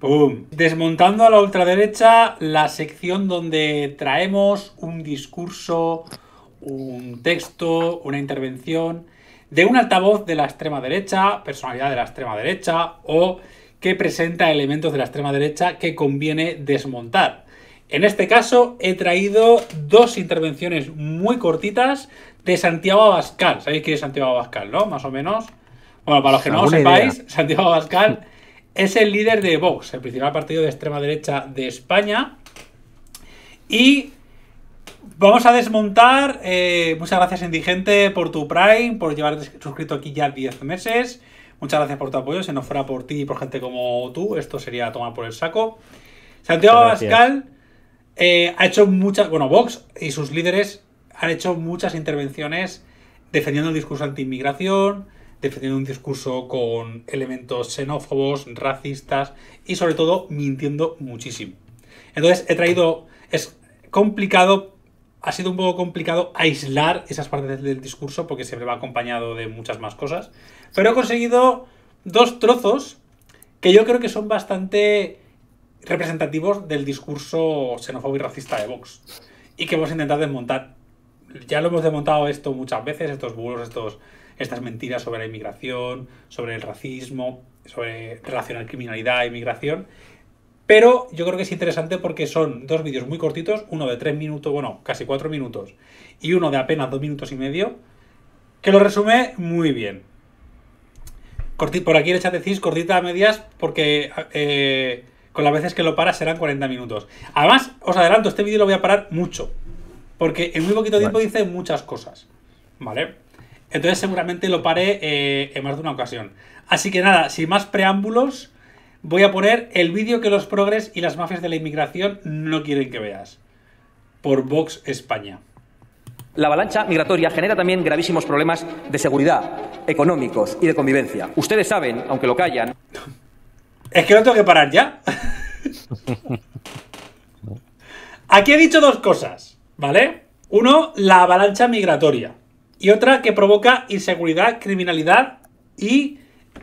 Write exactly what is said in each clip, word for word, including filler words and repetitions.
¡Pum! Desmontando a la ultraderecha, la sección donde traemos un discurso, un texto, una intervención de un altavoz de la extrema derecha, personalidad de la extrema derecha o que presenta elementos de la extrema derecha que conviene desmontar. En este caso he traído dos intervenciones muy cortitas de Santiago Abascal. ¿Sabéis quién es Santiago Abascal, no? Más o menos. Bueno, para los que no lo sepáis, idea. Santiago Abascal es el líder de Vox, el principal partido de extrema derecha de España. Y vamos a desmontar. Eh, muchas gracias, Indigente, por tu Prime, por llevarte suscrito aquí ya diez meses. Muchas gracias por tu apoyo. Si no fuera por ti y por gente como tú, esto sería tomar por el saco. Santiago Abascal eh, ha hecho muchas. Bueno, Vox y sus líderes han hecho muchas intervenciones defendiendo el discurso anti-inmigración, defendiendo un discurso con elementos xenófobos, racistas y sobre todo mintiendo muchísimo. Entonces he traído... Es complicado, ha sido un poco complicado aislar esas partes del discurso porque siempre va acompañado de muchas más cosas. Pero he conseguido dos trozos que yo creo que son bastante representativos del discurso xenófobo y racista de Vox. Y que vamos a intentar desmontar. Ya lo hemos desmontado esto muchas veces, estos bulos, estos... estas mentiras sobre la inmigración, sobre el racismo, sobre relacionar criminalidad e inmigración. Pero yo creo que es interesante porque son dos vídeos muy cortitos, uno de tres minutos, bueno, casi cuatro minutos, y uno de apenas dos minutos y medio, que lo resume muy bien. Corti, por aquí en el chat decís cortita a medias porque eh, con las veces que lo para serán cuarenta minutos. Además, os adelanto, este vídeo lo voy a parar mucho, porque en muy poquito tiempo vale. dice muchas cosas, ¿vale? Entonces seguramente lo paré eh, en más de una ocasión. Así que nada, sin más preámbulos, voy a poner el vídeo que los progres y las mafias de la inmigración no quieren que veas. Por Vox España. La avalancha migratoria genera también gravísimos problemas de seguridad, económicos y de convivencia. Ustedes saben, aunque lo callan... Es que no tengo que parar ya. Aquí he dicho dos cosas, ¿vale? Uno, la avalancha migratoria. Y otra que provoca inseguridad, criminalidad y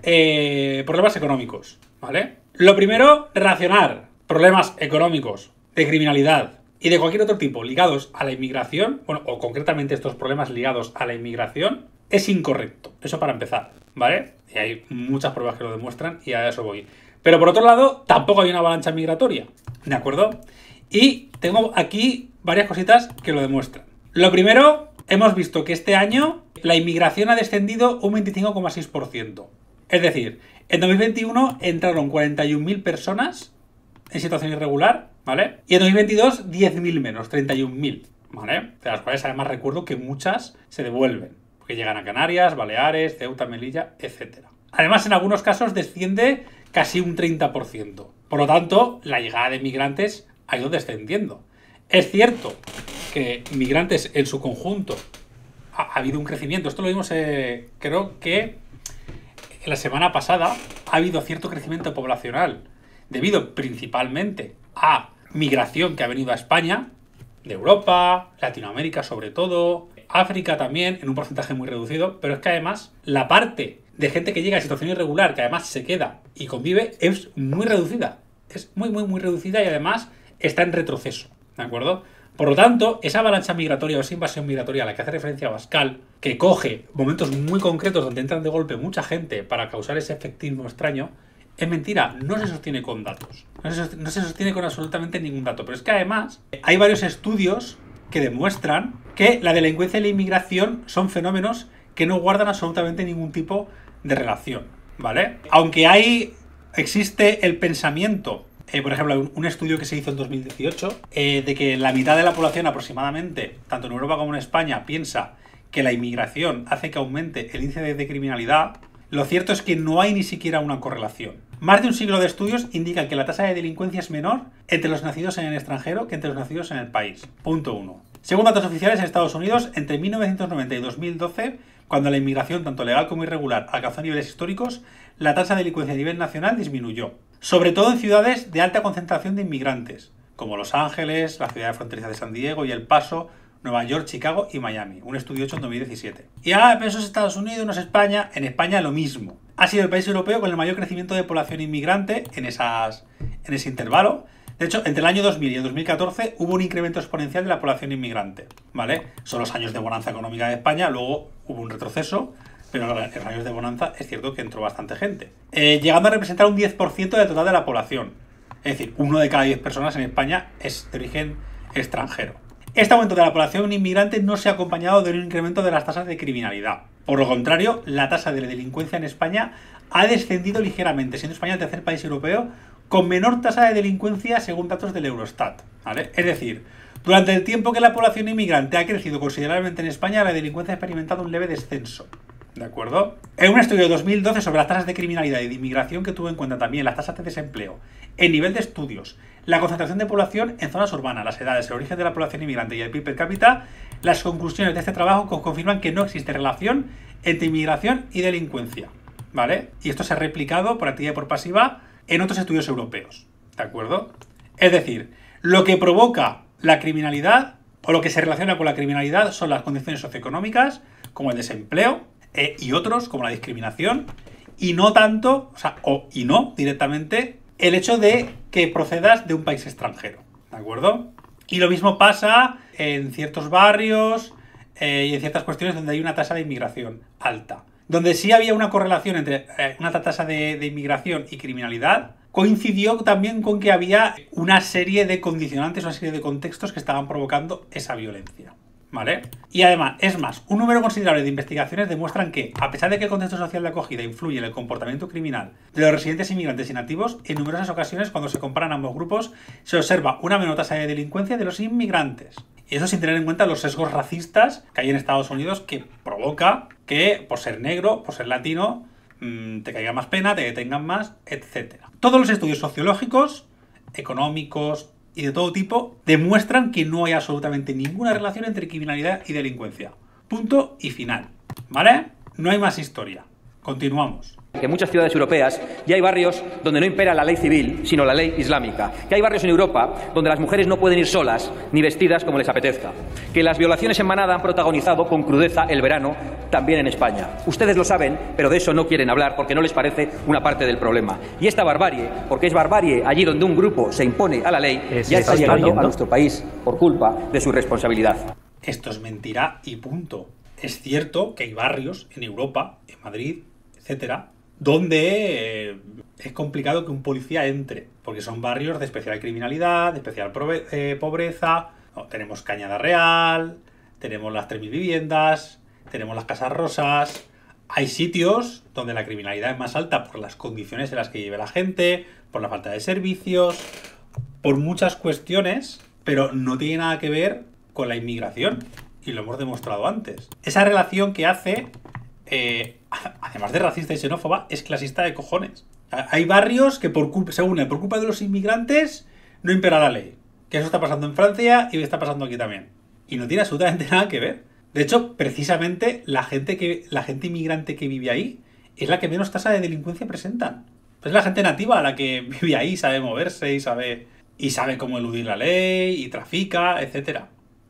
eh, problemas económicos, ¿vale? Lo primero, relacionar problemas económicos, de criminalidad y de cualquier otro tipo ligados a la inmigración, bueno, o concretamente estos problemas ligados a la inmigración, es incorrecto. Eso para empezar, ¿vale? Y hay muchas pruebas que lo demuestran y a eso voy. Pero por otro lado, tampoco hay una avalancha migratoria, ¿de acuerdo? Y tengo aquí varias cositas que lo demuestran. Lo primero... Hemos visto que este año la inmigración ha descendido un veinticinco coma seis por ciento. Es decir, en dos mil veintiuno entraron cuarenta y un mil personas en situación irregular, ¿vale? Y en dos mil veintidós diez mil menos, treinta y un mil, ¿vale? De las cuales además recuerdo que muchas se devuelven, porque llegan a Canarias, Baleares, Ceuta, Melilla, etcétera. Además, en algunos casos desciende casi un treinta por ciento. Por lo tanto, la llegada de migrantes ha ido descendiendo. Es cierto que migrantes en su conjunto ha, ha habido un crecimiento. Esto lo vimos, eh, creo que la semana pasada ha habido cierto crecimiento poblacional debido principalmente a migración que ha venido a España, de Europa, Latinoamérica sobre todo, África también, en un porcentaje muy reducido, pero es que además la parte de gente que llega a situación irregular, que además se queda y convive, es muy reducida. Es muy, muy, muy reducida y además está en retroceso, ¿de acuerdo? Por lo tanto, esa avalancha migratoria o esa invasión migratoria a la que hace referencia Abascal, que coge momentos muy concretos donde entran de golpe mucha gente para causar ese efectismo extraño, es mentira, no se sostiene con datos. No se, no se sostiene con absolutamente ningún dato. Pero es que además hay varios estudios que demuestran que la delincuencia y la inmigración son fenómenos que no guardan absolutamente ningún tipo de relación, ¿vale? Aunque hay, existe el pensamiento... Eh, por ejemplo, un, un estudio que se hizo en dos mil dieciocho eh, de que la mitad de la población aproximadamente, tanto en Europa como en España, piensa que la inmigración hace que aumente el índice de, de criminalidad. Lo cierto es que no hay ni siquiera una correlación. Más de un siglo de estudios indican que la tasa de delincuencia es menor entre los nacidos en el extranjero que entre los nacidos en el país. Punto uno. Según datos oficiales en Estados Unidos, entre mil novecientos noventa y dos mil doce, cuando la inmigración, tanto legal como irregular, alcanzó niveles históricos, la tasa de delincuencia a nivel nacional disminuyó. Sobre todo en ciudades de alta concentración de inmigrantes, como Los Ángeles, la ciudad fronteriza de San Diego y El Paso, Nueva York, Chicago y Miami. Un estudio hecho en dos mil diecisiete. Y ah, pero eso es Estados Unidos, no es España. En España lo mismo. Ha sido el país europeo con el mayor crecimiento de población inmigrante en esas, en ese intervalo. De hecho, entre el año dos mil y el dos mil catorce hubo un incremento exponencial de la población inmigrante, ¿vale? Son los años de bonanza económica de España, luego hubo un retroceso, pero en los años de bonanza es cierto que entró bastante gente, eh, llegando a representar un diez por ciento del total de la población. Es decir, uno de cada diez personas en España es de origen extranjero. Este aumento de la población inmigrante no se ha acompañado de un incremento de las tasas de criminalidad. Por lo contrario, la tasa de delincuencia en España ha descendido ligeramente, siendo España el tercer país europeo con menor tasa de delincuencia según datos del Eurostat, ¿vale? Es decir, durante el tiempo que la población inmigrante ha crecido considerablemente en España, la delincuencia ha experimentado un leve descenso, ¿de acuerdo? En un estudio de dos mil doce sobre las tasas de criminalidad y de inmigración que tuvo en cuenta también las tasas de desempleo, el nivel de estudios, la concentración de población en zonas urbanas, las edades, el origen de la población inmigrante y el P I B per cápita, las conclusiones de este trabajo confirman que no existe relación entre inmigración y delincuencia, ¿vale? Y esto se ha replicado por activa y por pasiva en otros estudios europeos, ¿de acuerdo? Es decir, lo que provoca la criminalidad o lo que se relaciona con la criminalidad son las condiciones socioeconómicas, como el desempleo, eh, y otros, como la discriminación, y no tanto, o sea, o y no directamente, el hecho de que procedas de un país extranjero, ¿de acuerdo? Y lo mismo pasa en ciertos barrios eh, y en ciertas cuestiones donde hay una tasa de inmigración alta. Donde sí había una correlación entre eh, una tasa de, de inmigración y criminalidad, coincidió también con que había una serie de condicionantes, una serie de contextos que estaban provocando esa violencia, ¿vale? Y además, es más, un número considerable de investigaciones demuestran que, a pesar de que el contexto social de acogida influye en el comportamiento criminal de los residentes inmigrantes y nativos, en numerosas ocasiones, cuando se comparan ambos grupos, se observa una menor tasa de delincuencia de los inmigrantes. Y eso sin tener en cuenta los sesgos racistas que hay en Estados Unidos, que provoca que, por ser negro, por ser latino, mmm, te caiga más pena, te detengan más, etcétera. Todos los estudios sociológicos, económicos y de todo tipo demuestran que no hay absolutamente ninguna relación entre criminalidad y delincuencia. Punto y final, ¿vale? No hay más historia. Continuamos. Que en muchas ciudades europeas ya hay barrios donde no impera la ley civil, sino la ley islámica. Que hay barrios en Europa donde las mujeres no pueden ir solas ni vestidas como les apetezca. Que las violaciones en manada han protagonizado con crudeza el verano también en España. Ustedes lo saben, pero de eso no quieren hablar porque no les parece una parte del problema. Y esta barbarie, porque es barbarie allí donde un grupo se impone a la ley, es, ya está llegando viendo? a nuestro país por culpa de su responsabilidad. Esto es mentira y punto. Es cierto que hay barrios en Europa, en Madrid, etcétera, donde eh, es complicado que un policía entre, porque son barrios de especial criminalidad, de especial eh, pobreza. No, tenemos Cañada Real, tenemos las tres mil viviendas, tenemos las Casas Rosas. Hay sitios donde la criminalidad es más alta por las condiciones en las que vive la gente, por la falta de servicios, por muchas cuestiones, pero no tiene nada que ver con la inmigración, y lo hemos demostrado antes. Esa relación que hace... Eh, además de racista y xenófoba, es clasista de cojones. Hay barrios que, por culpa, según él, por culpa de los inmigrantes, no impera la ley. Que eso está pasando en Francia y está pasando aquí también. Y no tiene absolutamente nada que ver. De hecho, precisamente, la gente, que, la gente inmigrante que vive ahí es la que menos tasa de delincuencia presentan. Es la gente nativa la que vive ahí, sabe moverse y sabe, y sabe cómo eludir la ley, y trafica, etcétera.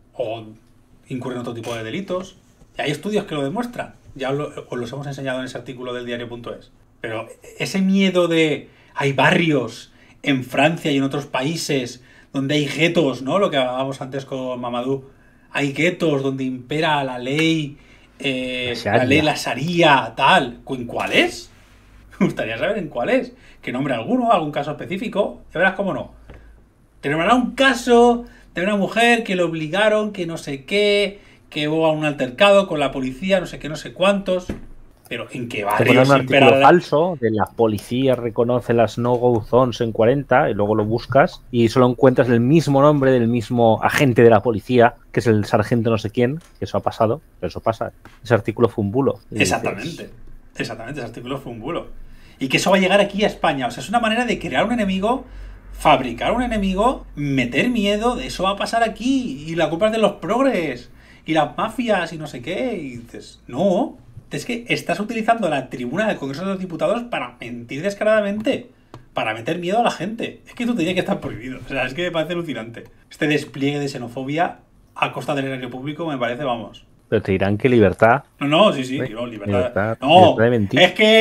O incurre en otro tipo de delitos. Y hay estudios que lo demuestran. Ya os, lo, os los hemos enseñado en ese artículo del diario punto es. Pero ese miedo de... Hay barrios en Francia y en otros países donde hay guetos, ¿no? Lo que hablábamos antes con Mamadou. Hay guetos donde impera la ley, eh, la, la ley, la sharia, tal. ¿En cuál es? Me gustaría saber en cuál es. Que nombre alguno, algún caso específico. Ya verás cómo no. Te nombrará un caso de una mujer que le obligaron, que no sé qué... que hubo un altercado con la policía, no sé qué, no sé cuántos, pero ¿en qué barrios? un artículo la... falso de la policía reconoce las no-go zones en cuarenta y luego lo buscas y solo encuentras el mismo nombre del mismo agente de la policía, que es el sargento no sé quién, que eso ha pasado, pero eso pasa. Ese artículo fue un bulo. Exactamente, dices... exactamente, ese artículo fue un bulo. Y que eso va a llegar aquí a España, o sea, es una manera de crear un enemigo, fabricar un enemigo, meter miedo, de eso va a pasar aquí, y la culpa es de los progres. Y las mafias y no sé qué, y dices, no, es que estás utilizando la tribuna del Congreso de los Diputados para mentir descaradamente, para meter miedo a la gente. Es que esto tenía que estar prohibido, o sea, es que me parece alucinante. Este despliegue de xenofobia a costa del erario público me parece, vamos. Pero te dirán que libertad... No, no, sí, sí, no, libertad. libertad no, libertad de mentir. Es que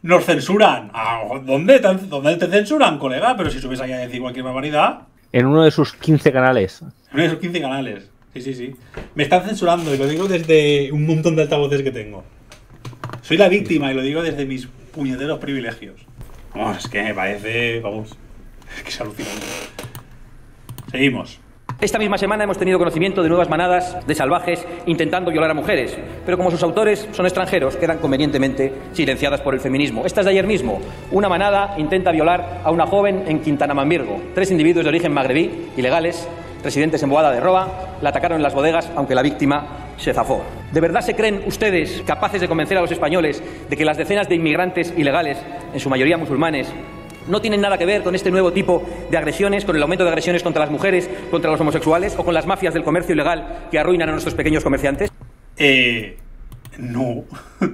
Nos censuran. Ah, ¿Dónde? ¿Dónde te censuran, colega? Pero si subes ahí a decir cualquier barbaridad. En uno de sus quince canales. En uno de sus quince canales. Sí, sí, sí. Me están censurando y lo digo desde un montón de altavoces que tengo. Soy la víctima y lo digo desde mis puñeteros privilegios. Vamos, es que me parece... Vamos. Es que es alucinante. Seguimos. Esta misma semana hemos tenido conocimiento de nuevas manadas de salvajes intentando violar a mujeres, pero como sus autores son extranjeros, quedan convenientemente silenciadas por el feminismo. Esta es de ayer mismo. Una manada intenta violar a una joven en Quintanamambirgo. Tres individuos de origen magrebí, ilegales, residentes en Boada de Roa, la atacaron en las bodegas, aunque la víctima se zafó. ¿De verdad se creen ustedes capaces de convencer a los españoles de que las decenas de inmigrantes ilegales, en su mayoría musulmanes, no tienen nada que ver con este nuevo tipo de agresiones, con el aumento de agresiones contra las mujeres, contra los homosexuales o con las mafias del comercio ilegal que arruinan a nuestros pequeños comerciantes? Eh... No.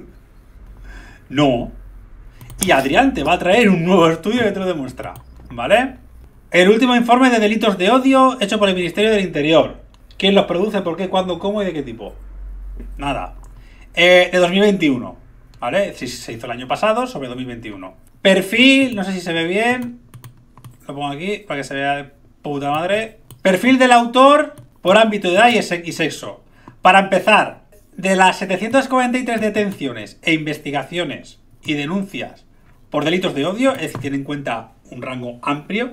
No. Y Adrián te va a traer un nuevo estudio que te lo demuestra, ¿vale? El último informe de delitos de odio hecho por el Ministerio del Interior. ¿Quién los produce? ¿Por qué? ¿Cuándo? ¿Cómo? ¿Y de qué tipo? Nada. Eh, de dos mil veintiuno, ¿vale? Sí, se hizo el año pasado, sobre dos mil veintiuno. Perfil, no sé si se ve bien. Lo pongo aquí para que se vea de puta madre. Perfil del autor por ámbito de edad y sexo. Para empezar, de las setecientas cuarenta y tres detenciones e investigaciones y denuncias por delitos de odio, es decir, tiene en cuenta un rango amplio,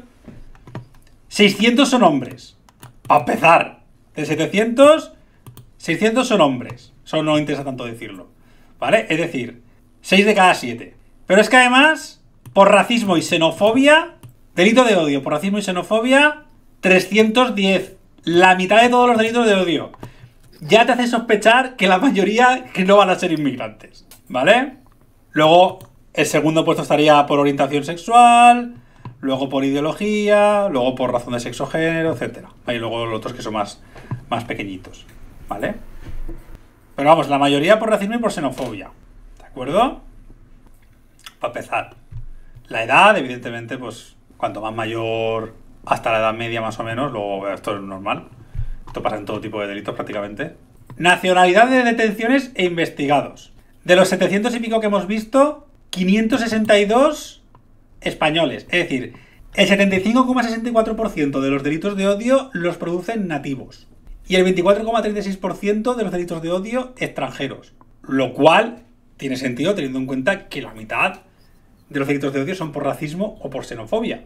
seiscientos son hombres. Para empezar, de setecientos, seiscientos son hombres. Eso no interesa tanto decirlo, ¿vale? Es decir, seis de cada siete. Pero es que además, por racismo y xenofobia, delito de odio por racismo y xenofobia, trescientos diez. La mitad de todos los delitos de odio. Ya te hace sospechar que la mayoría que no van a ser inmigrantes, ¿vale? Luego, el segundo puesto estaría por orientación sexual, luego por ideología, luego por razón de sexo, género, etcétera. Y luego los otros que son más, más pequeñitos, ¿vale? Pero vamos, la mayoría por racismo y por xenofobia, ¿de acuerdo? Para empezar, la edad, evidentemente, pues cuanto más mayor hasta la edad media más o menos, luego esto es normal. Esto pasa en todo tipo de delitos prácticamente. Nacionalidad de detenciones e investigados. De los setecientos y pico que hemos visto, quinientos sesenta y dos españoles. Es decir, el setenta y cinco coma sesenta y cuatro por ciento de los delitos de odio los producen nativos. Y el veinticuatro coma treinta y seis por ciento de los delitos de odio extranjeros. Lo cual tiene sentido teniendo en cuenta que la mitad de los delitos de odio son por racismo o por xenofobia.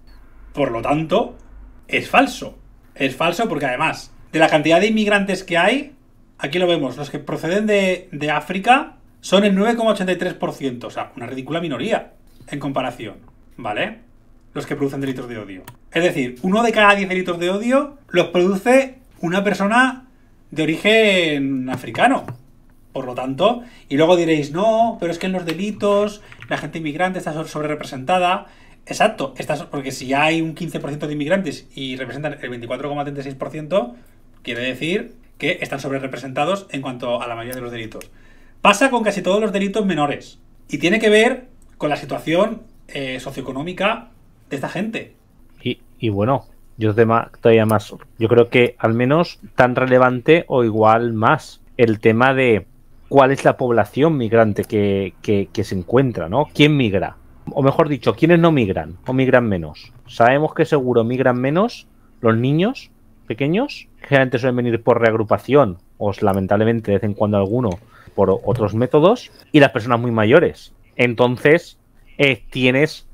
Por lo tanto, es falso. Es falso porque además, de la cantidad de inmigrantes que hay, aquí lo vemos, los que proceden de, de África son el nueve coma ochenta y tres por ciento. O sea, una ridícula minoría en comparación, ¿vale? Los que producen delitos de odio. Es decir, uno de cada diez delitos de odio los produce una persona de origen africano. Por lo tanto, y luego diréis, no, pero es que en los delitos la gente inmigrante está sobre representada. Exacto, está, porque si hay un quince por ciento de inmigrantes y representan el veinticuatro coma treinta y seis por ciento, quiere decir que están sobre representados en cuanto a la mayoría de los delitos. Pasa con casi todos los delitos menores y tiene que ver con la situación eh, socioeconómica de esta gente. Y, y bueno, yo todavía más, yo creo que al menos tan relevante o igual más el tema de cuál es la población migrante que, que, que se encuentra, ¿no? ¿Quién migra? O mejor dicho, ¿quiénes no migran o migran menos? Sabemos que seguro migran menos los niños pequeños, que generalmente suelen venir por reagrupación o lamentablemente de vez en cuando alguno por otros métodos, y las personas muy mayores. Entonces, eh, tienes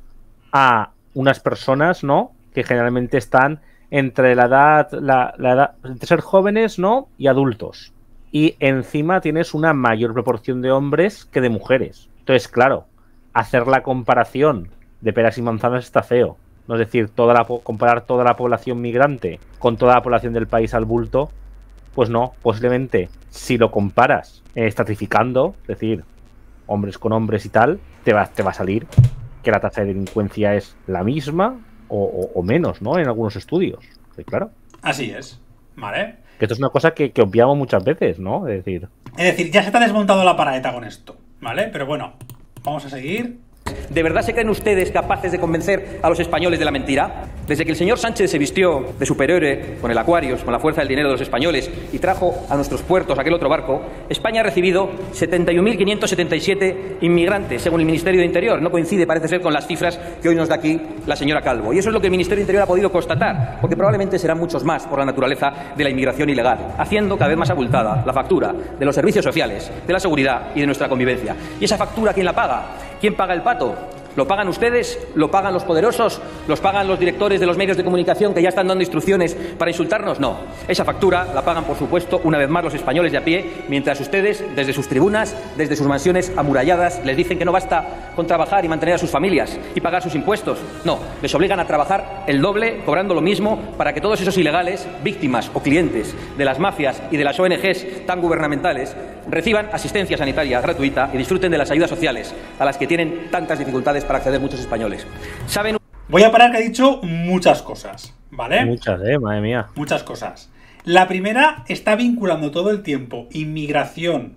a unas personas, ¿no?, que generalmente están entre la edad, la, la edad, entre ser jóvenes, ¿no?, y adultos. Y encima tienes una mayor proporción de hombres que de mujeres. Entonces, claro, hacer la comparación de peras y manzanas está feo. ¿No? Es decir, toda la, comparar toda la población migrante con toda la población del país al bulto, pues no, posiblemente si lo comparas eh, estratificando, es decir, hombres con hombres y tal, te va, te va a salir que la tasa de delincuencia es la misma o, o, o menos, ¿no? En algunos estudios. Sí, claro. Así es, ¿vale? Que esto es una cosa que, que obviamos muchas veces, ¿no? Es decir... Es decir, ya se te ha desmontado la paraeta con esto, ¿vale? Pero bueno, vamos a seguir. ¿De verdad se creen ustedes capaces de convencer a los españoles de la mentira? Desde que el señor Sánchez se vistió de superhéroe con el Aquarius, con la fuerza del dinero de los españoles, y trajo a nuestros puertos aquel otro barco, España ha recibido setenta y un mil quinientos setenta y siete inmigrantes, según el Ministerio de Interior. No coincide, parece ser, con las cifras que hoy nos da aquí la señora Calvo. Y eso es lo que el Ministerio de Interior ha podido constatar, porque probablemente serán muchos más por la naturaleza de la inmigración ilegal, haciendo cada vez más abultada la factura de los servicios sociales, de la seguridad y de nuestra convivencia. ¿Y esa factura quién la paga? ¿Quién paga el pato? ¿Lo pagan ustedes? ¿Lo pagan los poderosos? ¿Los pagan los directores de los medios de comunicación que ya están dando instrucciones para insultarnos? No. Esa factura la pagan, por supuesto, una vez más los españoles de a pie, mientras ustedes, desde sus tribunas, desde sus mansiones amuralladas, les dicen que no basta con trabajar y mantener a sus familias y pagar sus impuestos. No, les obligan a trabajar el doble, cobrando lo mismo, para que todos esos ilegales, víctimas o clientes de las mafias y de las O N Ges tan gubernamentales, reciban asistencia sanitaria gratuita y disfruten de las ayudas sociales a las que tienen tantas dificultades para acceder muchos españoles. ¿Saben? Voy a parar, que ha dicho muchas cosas, ¿vale? Muchas, eh, madre mía. Muchas cosas. La primera está vinculando todo el tiempo inmigración,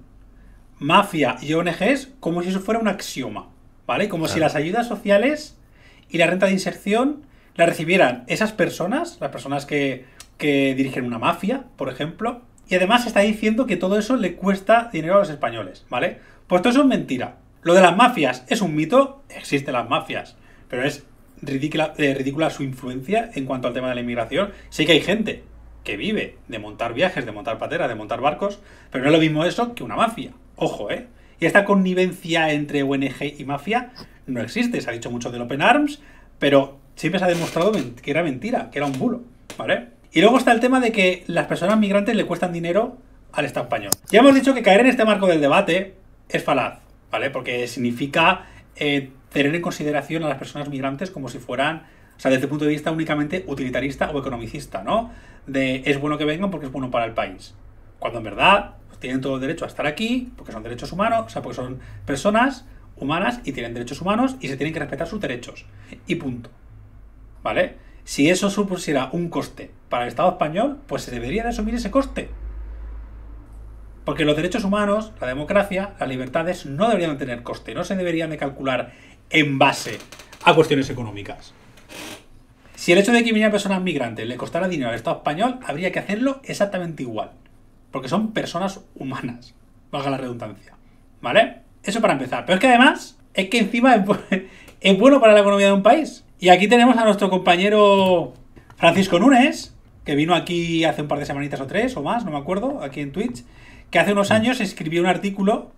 mafia y O N Ges como si eso fuera un axioma, ¿vale? Como claro. Si las ayudas sociales y la renta de inserción la recibieran esas personas, las personas que, que dirigen una mafia, por ejemplo, y además está diciendo que todo eso le cuesta dinero a los españoles, ¿vale? Pues todo eso es mentira. Lo de las mafias es un mito, existen las mafias, pero es ridícula, eh, ridícula su influencia en cuanto al tema de la inmigración. Sí que hay gente que vive de montar viajes, de montar pateras, de montar barcos, pero no es lo mismo eso que una mafia. Ojo, ¿eh? Y esta connivencia entre O N G y mafia no existe. Se ha dicho mucho del Open Arms, pero siempre se ha demostrado que era mentira, que era un bulo, ¿vale? Y luego está el tema de que las personas migrantes le cuestan dinero al Estado español. Ya hemos dicho que caer en este marco del debate es falaz, ¿vale? Porque significa eh, tener en consideración a las personas migrantes como si fueran, o sea, desde el punto de vista únicamente utilitarista o economicista, ¿no? De es bueno que vengan porque es bueno para el país. Cuando en verdad pues, tienen todo el derecho a estar aquí, porque son derechos humanos, o sea, porque son personas humanas y tienen derechos humanos y se tienen que respetar sus derechos. Y punto. ¿Vale? Si eso supusiera un coste para el Estado español, pues se debería de asumir ese coste. Porque los derechos humanos, la democracia, las libertades no deberían tener coste, no se deberían de calcular en base a cuestiones económicas. Si el hecho de que vinieran personas migrantes le costara dinero al Estado español, habría que hacerlo exactamente igual. Porque son personas humanas, valga la redundancia. ¿Vale? Eso para empezar. Pero es que además, es que encima es, bu es bueno para la economía de un país. Y aquí tenemos a nuestro compañero Francisco Núñez, que vino aquí hace un par de semanitas o tres o más, no me acuerdo, aquí en Twitch, que hace unos años escribió un artículo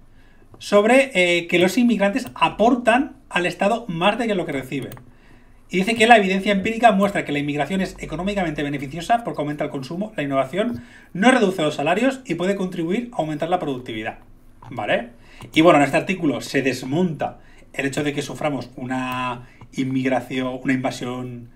sobre eh, que los inmigrantes aportan al Estado más de lo que reciben. Y dice que la evidencia empírica muestra que la inmigración es económicamente beneficiosa porque aumenta el consumo, la innovación, no reduce los salarios y puede contribuir a aumentar la productividad. ¿Vale? Y bueno, en este artículo se desmonta el hecho de que suframos una inmigración, una invasión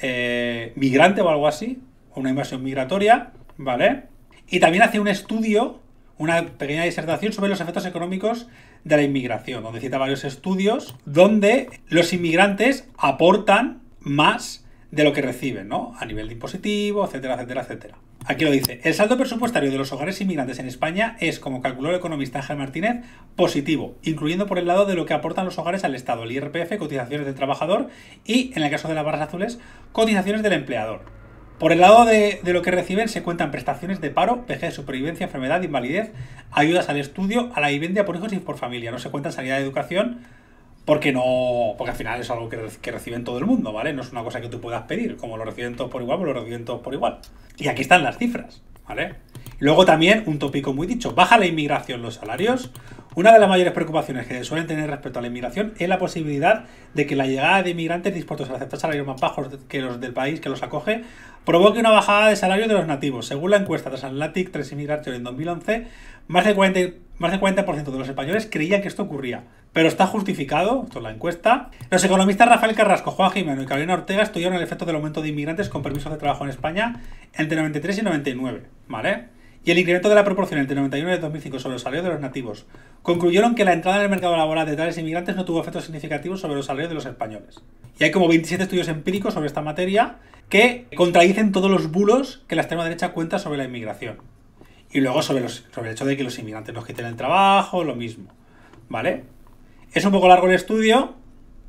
eh, migrante o algo así, o una invasión migratoria, ¿vale? Y también hace un estudio, una pequeña disertación sobre los efectos económicos de la inmigración, donde cita varios estudios donde los inmigrantes aportan más de lo que reciben, ¿no? A nivel de impositivo, etcétera, etcétera, etcétera. Aquí lo dice. El saldo presupuestario de los hogares inmigrantes en España es, como calculó el economista Ángel Martínez, positivo, incluyendo por el lado de lo que aportan los hogares al Estado, el I R P F, cotizaciones del trabajador y, en el caso de las barras azules, cotizaciones del empleador. Por el lado de, de lo que reciben se cuentan prestaciones de paro, vejez, supervivencia, enfermedad, invalidez, ayudas al estudio, a la vivienda por hijos y por familia. No se cuentan sanidad y educación porque no, porque al final es algo que, que reciben todo el mundo, ¿vale? No es una cosa que tú puedas pedir, como lo reciben todos por igual, pues lo reciben todos por igual. Y aquí están las cifras, ¿vale? Y luego también un tópico muy dicho, baja la inmigración los salarios. Una de las mayores preocupaciones que suelen tener respecto a la inmigración es la posibilidad de que la llegada de inmigrantes dispuestos a aceptar salarios más bajos que los del país que los acoge provoque una bajada de salarios de los nativos. Según la encuesta Transatlantic Trends Immigration en dos mil once, más del cuarenta, más del cuarenta por ciento de los españoles creían que esto ocurría. Pero está justificado, esto es la encuesta. Los economistas Rafael Carrasco, Juan Jimeno y Carolina Ortega estudiaron el efecto del aumento de inmigrantes con permisos de trabajo en España entre noventa y tres y noventa y nueve, ¿vale? Y el incremento de la proporción entre noventa y nueve y dos mil cinco sobre los salarios de los nativos. Concluyeron que la entrada en el mercado laboral de tales inmigrantes no tuvo efectos significativos sobre los salarios de los españoles. Y hay como veintisiete estudios empíricos sobre esta materia que contradicen todos los bulos que la extrema derecha cuenta sobre la inmigración. Y luego sobre, los, sobre el hecho de que los inmigrantes nos quiten el trabajo, lo mismo, ¿vale? Es un poco largo el estudio,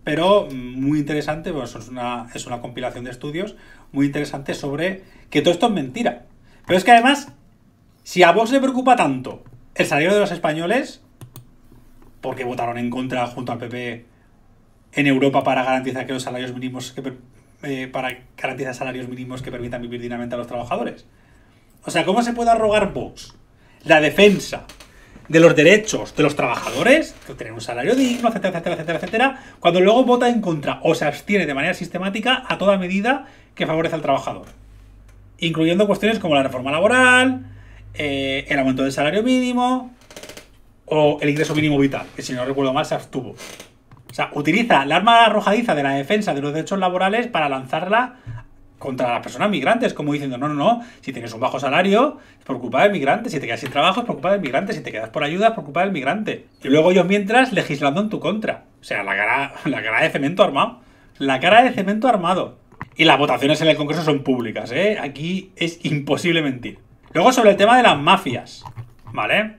pero muy interesante, pues es una, es una compilación de estudios muy interesante sobre que todo esto es mentira. Pero es que además, si a Vox le preocupa tanto el salario de los españoles, porque votaron en contra junto al P P en Europa para garantizar que los salarios mínimos que, eh, para garantizar salarios mínimos que permitan vivir dignamente a los trabajadores. O sea, ¿cómo se puede arrogar Vox la defensa de los derechos de los trabajadores, de tener un salario digno, etcétera, etcétera, etcétera, etcétera, cuando luego vota en contra o se abstiene de manera sistemática a toda medida que favorece al trabajador? Incluyendo cuestiones como la reforma laboral, eh, el aumento del salario mínimo o el ingreso mínimo vital, que si no recuerdo mal se abstuvo. O sea, utiliza el arma arrojadiza de la defensa de los derechos laborales para lanzarla contra las personas migrantes, como diciendo, no, no, no, si tienes un bajo salario es por culpa del migrante, si te quedas sin trabajo es por culpa del migrante, si te quedas por ayuda es por culpa del migrante. Y luego ellos mientras legislando en tu contra. O sea, la cara, la cara de cemento armado. La cara de cemento armado. Y las votaciones en el Congreso son públicas, ¿eh? Aquí es imposible mentir. Luego sobre el tema de las mafias, ¿vale?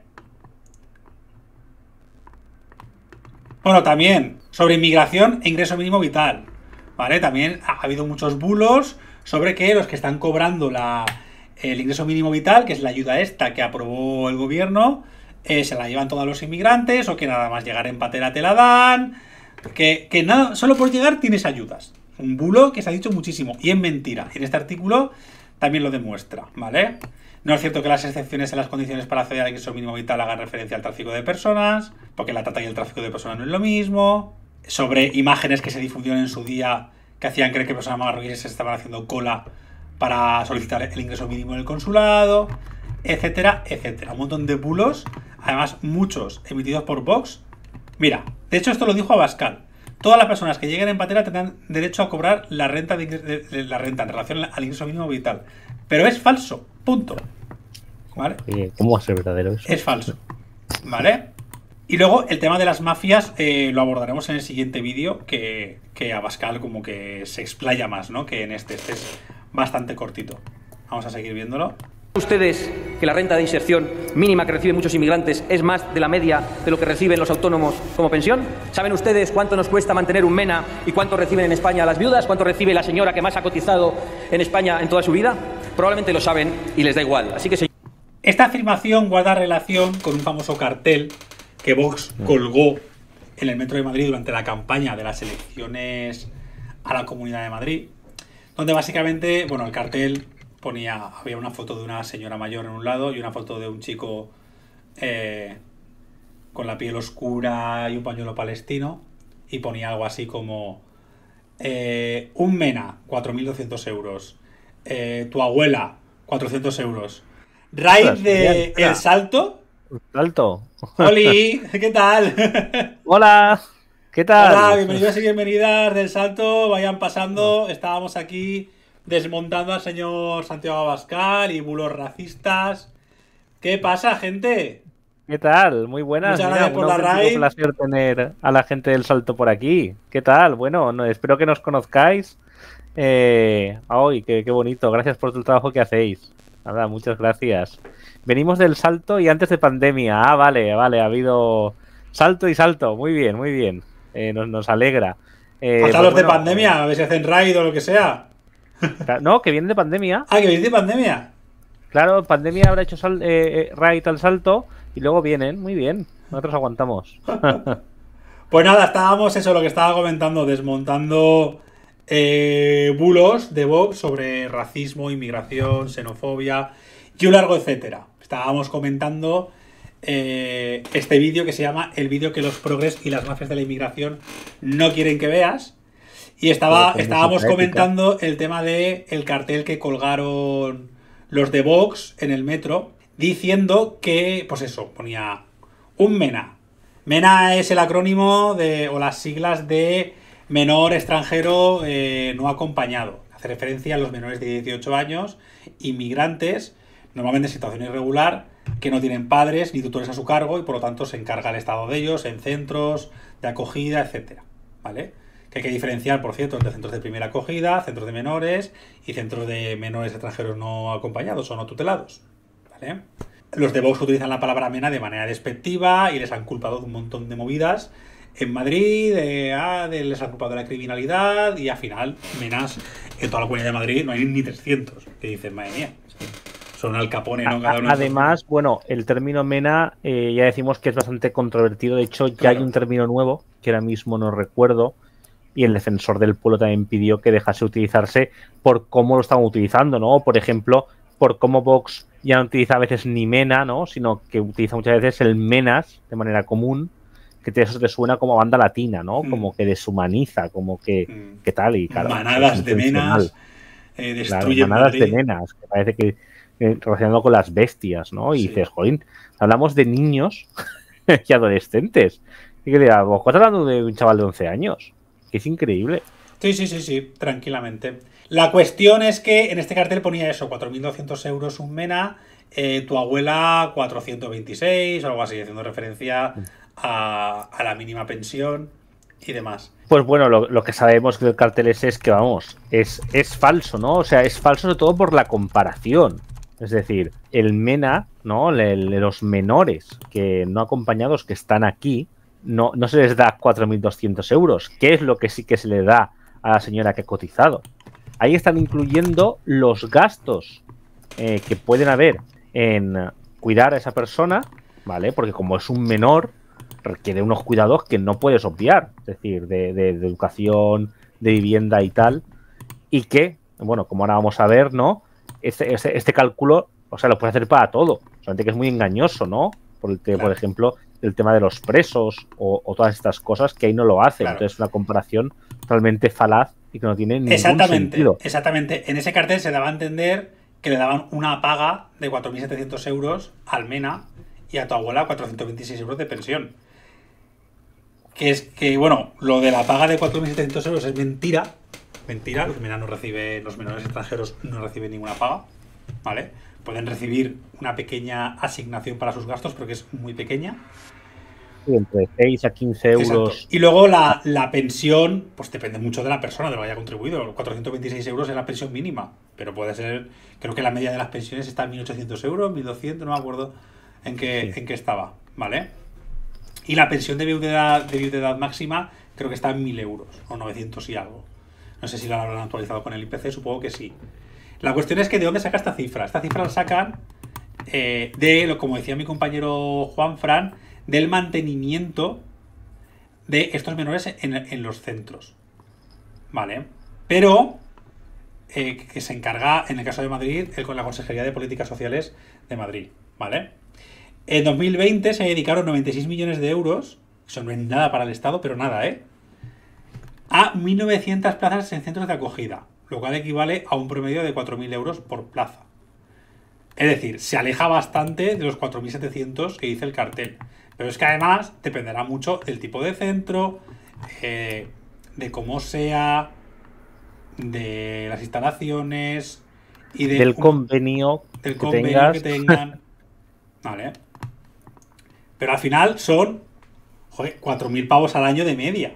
Bueno, también sobre inmigración e ingreso mínimo vital, ¿vale? También ha habido muchos bulos sobre que los que están cobrando la, el ingreso mínimo vital, que es la ayuda esta que aprobó el gobierno, eh, se la llevan todos los inmigrantes, o que nada más llegar en patera te la dan, que, que nada, solo por llegar tienes ayudas. Un bulo que se ha dicho muchísimo, y es mentira. En este artículo también lo demuestra, ¿vale? No es cierto que las excepciones en las condiciones para acceder al ingreso mínimo vital hagan referencia al tráfico de personas, porque la trata y el tráfico de personas no es lo mismo. Sobre imágenes que se difundieron en su día que hacían creer que personas marroquíes se estaban haciendo cola para solicitar el ingreso mínimo en el consulado, etcétera, etcétera. Un montón de bulos, además muchos emitidos por Vox. Mira, de hecho esto lo dijo Abascal. Todas las personas que lleguen en patera tendrán derecho a cobrar la renta, de, de, de la renta en relación al ingreso mínimo vital. Pero es falso, punto. ¿Vale? ¿Cómo va a ser verdadero eso? Es falso, ¿vale? Y luego el tema de las mafias eh, lo abordaremos en el siguiente vídeo, que, que Abascal como que se explaya más, ¿no? Que en este, este es bastante cortito. Vamos a seguir viéndolo. ¿Ustedes que la renta de inserción mínima que reciben muchos inmigrantes es más de la media de lo que reciben los autónomos como pensión? ¿Saben ustedes cuánto nos cuesta mantener un MENA y cuánto reciben en España las viudas? ¿Cuánto recibe la señora que más ha cotizado en España en toda su vida? Probablemente lo saben y les da igual. Así que se... Esta afirmación guarda relación con un famoso cartel que Vox colgó en el metro de Madrid durante la campaña de las elecciones a la Comunidad de Madrid, donde básicamente, bueno, el cartel ponía, había una foto de una señora mayor en un lado y una foto de un chico eh, con la piel oscura y un pañuelo palestino, y ponía algo así como eh, un MENA, cuatro mil doscientos euros, eh, tu abuela, cuatrocientos euros, raíz de El Salto. ¿El Salto? Oli, ¿qué tal? Hola, ¿qué tal? Hola, bienvenidos y bienvenidas del Salto, vayan pasando. Estábamos aquí desmontando al señor Santiago Abascal y bulos racistas. ¿Qué pasa, gente? ¿Qué tal? Muy buenas. Muchas gracias por la raid. Es un placer tener a la gente del Salto por aquí. ¿Qué tal? Bueno, no, espero que nos conozcáis. Eh, ¡Ay, qué, qué bonito! Gracias por el trabajo que hacéis. Nada, muchas gracias. Venimos del Salto y antes de pandemia. Ah, vale, vale, ha habido salto y salto. Muy bien, muy bien. Eh, nos, nos alegra. Eh, Hasta pues los bueno, de pandemia, a ver si hacen raid o lo que sea. No, que vienen de pandemia. Ah, que vienen de pandemia. Claro, pandemia habrá hecho sal, eh, eh, raid al Salto y luego vienen. Muy bien, nosotros aguantamos. Pues nada, estábamos, eso, lo que estaba comentando, desmontando eh, bulos de Vox sobre racismo, inmigración, xenofobia y un largo etcétera. Estábamos comentando eh, este vídeo que se llama el vídeo que los progres y las mafias de la inmigración no quieren que veas. Y estaba, estábamos comentando el tema de el cartel que colgaron los de Vox en el metro, diciendo que, pues eso, ponía un MENA. MENA es el acrónimo de, o las siglas de menor extranjero eh, no acompañado. Hace referencia a los menores de dieciocho años, inmigrantes, normalmente en situación irregular, que no tienen padres ni tutores a su cargo y por lo tanto se encarga el Estado de ellos en centros de acogida, etcétera. ¿Vale? Que hay que diferenciar, por cierto, entre centros de primera acogida, centros de menores y centros de menores extranjeros no acompañados o no tutelados. ¿Vale? Los de Vox utilizan la palabra MENA de manera despectiva y les han culpado de un montón de movidas en Madrid, de, ah, de les ha culpado de la criminalidad, y al final, menas en toda la Comunidad de Madrid no hay ni trescientos. Que dicen, madre mía, son Al Capone, ¿no? Cada uno. Además, bueno, el término mena eh, ya decimos que es bastante controvertido. De hecho, ya claro. hay un término nuevo, que ahora mismo no recuerdo, y el defensor del pueblo también pidió que dejase de utilizarse por cómo lo estaban utilizando, ¿no? Por ejemplo, por cómo Vox ya no utiliza a veces ni mena, ¿no? Sino que utiliza muchas veces el menas de manera común, que te, eso te suena como banda latina, ¿no? Mm. Como que deshumaniza, como que, mm. que tal, y claro. Manadas de menas, eh, destruyen claro, manadas Madrid. de menas, que parece que eh, relacionado con las bestias, ¿no? Y sí. dices, jolín, hablamos de niños y adolescentes. Y que diga, vos estás hablando de un chaval de once años, que es increíble. Sí, sí, sí, sí, tranquilamente. La cuestión es que en este cartel ponía eso, cuatro mil doscientos euros un mena, eh, tu abuela cuatrocientos veintiséis o algo así, haciendo referencia a, a la mínima pensión y demás. Pues bueno, lo, lo que sabemos del cartel ese es que, vamos, es, es falso, ¿no? O sea, es falso sobre todo por la comparación. Es decir, el mena, ¿no? Le, le, los menores que no acompañados que están aquí, no, no se les da cuatro mil doscientos euros, que es lo que sí que se le da a la señora que ha cotizado. Ahí están incluyendo los gastos eh, que pueden haber en cuidar a esa persona, ¿vale? Porque como es un menor, requiere unos cuidados que no puedes obviar, es decir, de, de, de educación, de vivienda y tal, y que, bueno, como ahora vamos a ver, ¿no? Este, este, este cálculo, o sea, lo puedes hacer para todo, solamente que es muy engañoso, ¿no? Porque, claro. por ejemplo, el tema de los presos o, o todas estas cosas que ahí no lo hacen, claro. entonces es una comparación totalmente falaz y que no tiene ningún exactamente, sentido. Exactamente, en ese cartel se daba a entender que le daban una paga de cuatro mil setecientos euros al mena y a tu abuela cuatrocientos veintiséis euros de pensión. Que es que, bueno, lo de la paga de cuatro mil setecientos euros es mentira. Mentira, los mena no reciben, los menores extranjeros no reciben ninguna paga, ¿vale? Pueden recibir una pequeña asignación para sus gastos, porque es muy pequeña. Sí, entre seis a quince euros. Exacto. Y luego la, la pensión, pues depende mucho de la persona, de lo que haya contribuido. cuatrocientos veintiséis euros es la pensión mínima, pero puede ser, creo que la media de las pensiones está en mil ochocientos euros, mil doscientos, no me acuerdo en qué, sí. en qué estaba, ¿vale? Y la pensión de viudedad, de viudedad máxima creo que está en mil euros, o novecientos y algo. No sé si la habrán actualizado con el I P C, supongo que sí. La cuestión es que ¿de dónde saca esta cifra? Esta cifra la sacan eh, de, lo como decía mi compañero Juan Fran, del mantenimiento de estos menores en, en los centros. ¿Vale? Pero eh, que se encarga, en el caso de Madrid, el, con la Consejería de Políticas Sociales de Madrid. ¿Vale? En dos mil veinte se dedicaron noventa y seis millones de euros, eso no es nada para el Estado, pero nada, ¿eh? A mil novecientas plazas en centros de acogida, lo cual equivale a un promedio de cuatro mil euros por plaza. Es decir, se aleja bastante de los cuatro mil setecientos que dice el cartel. Pero es que además dependerá mucho del tipo de centro, eh, de cómo sea, de las instalaciones y de del un, convenio, del que, convenio tengas. que tengan. Vale. Pero al final son joder, cuatro mil pavos al año de media.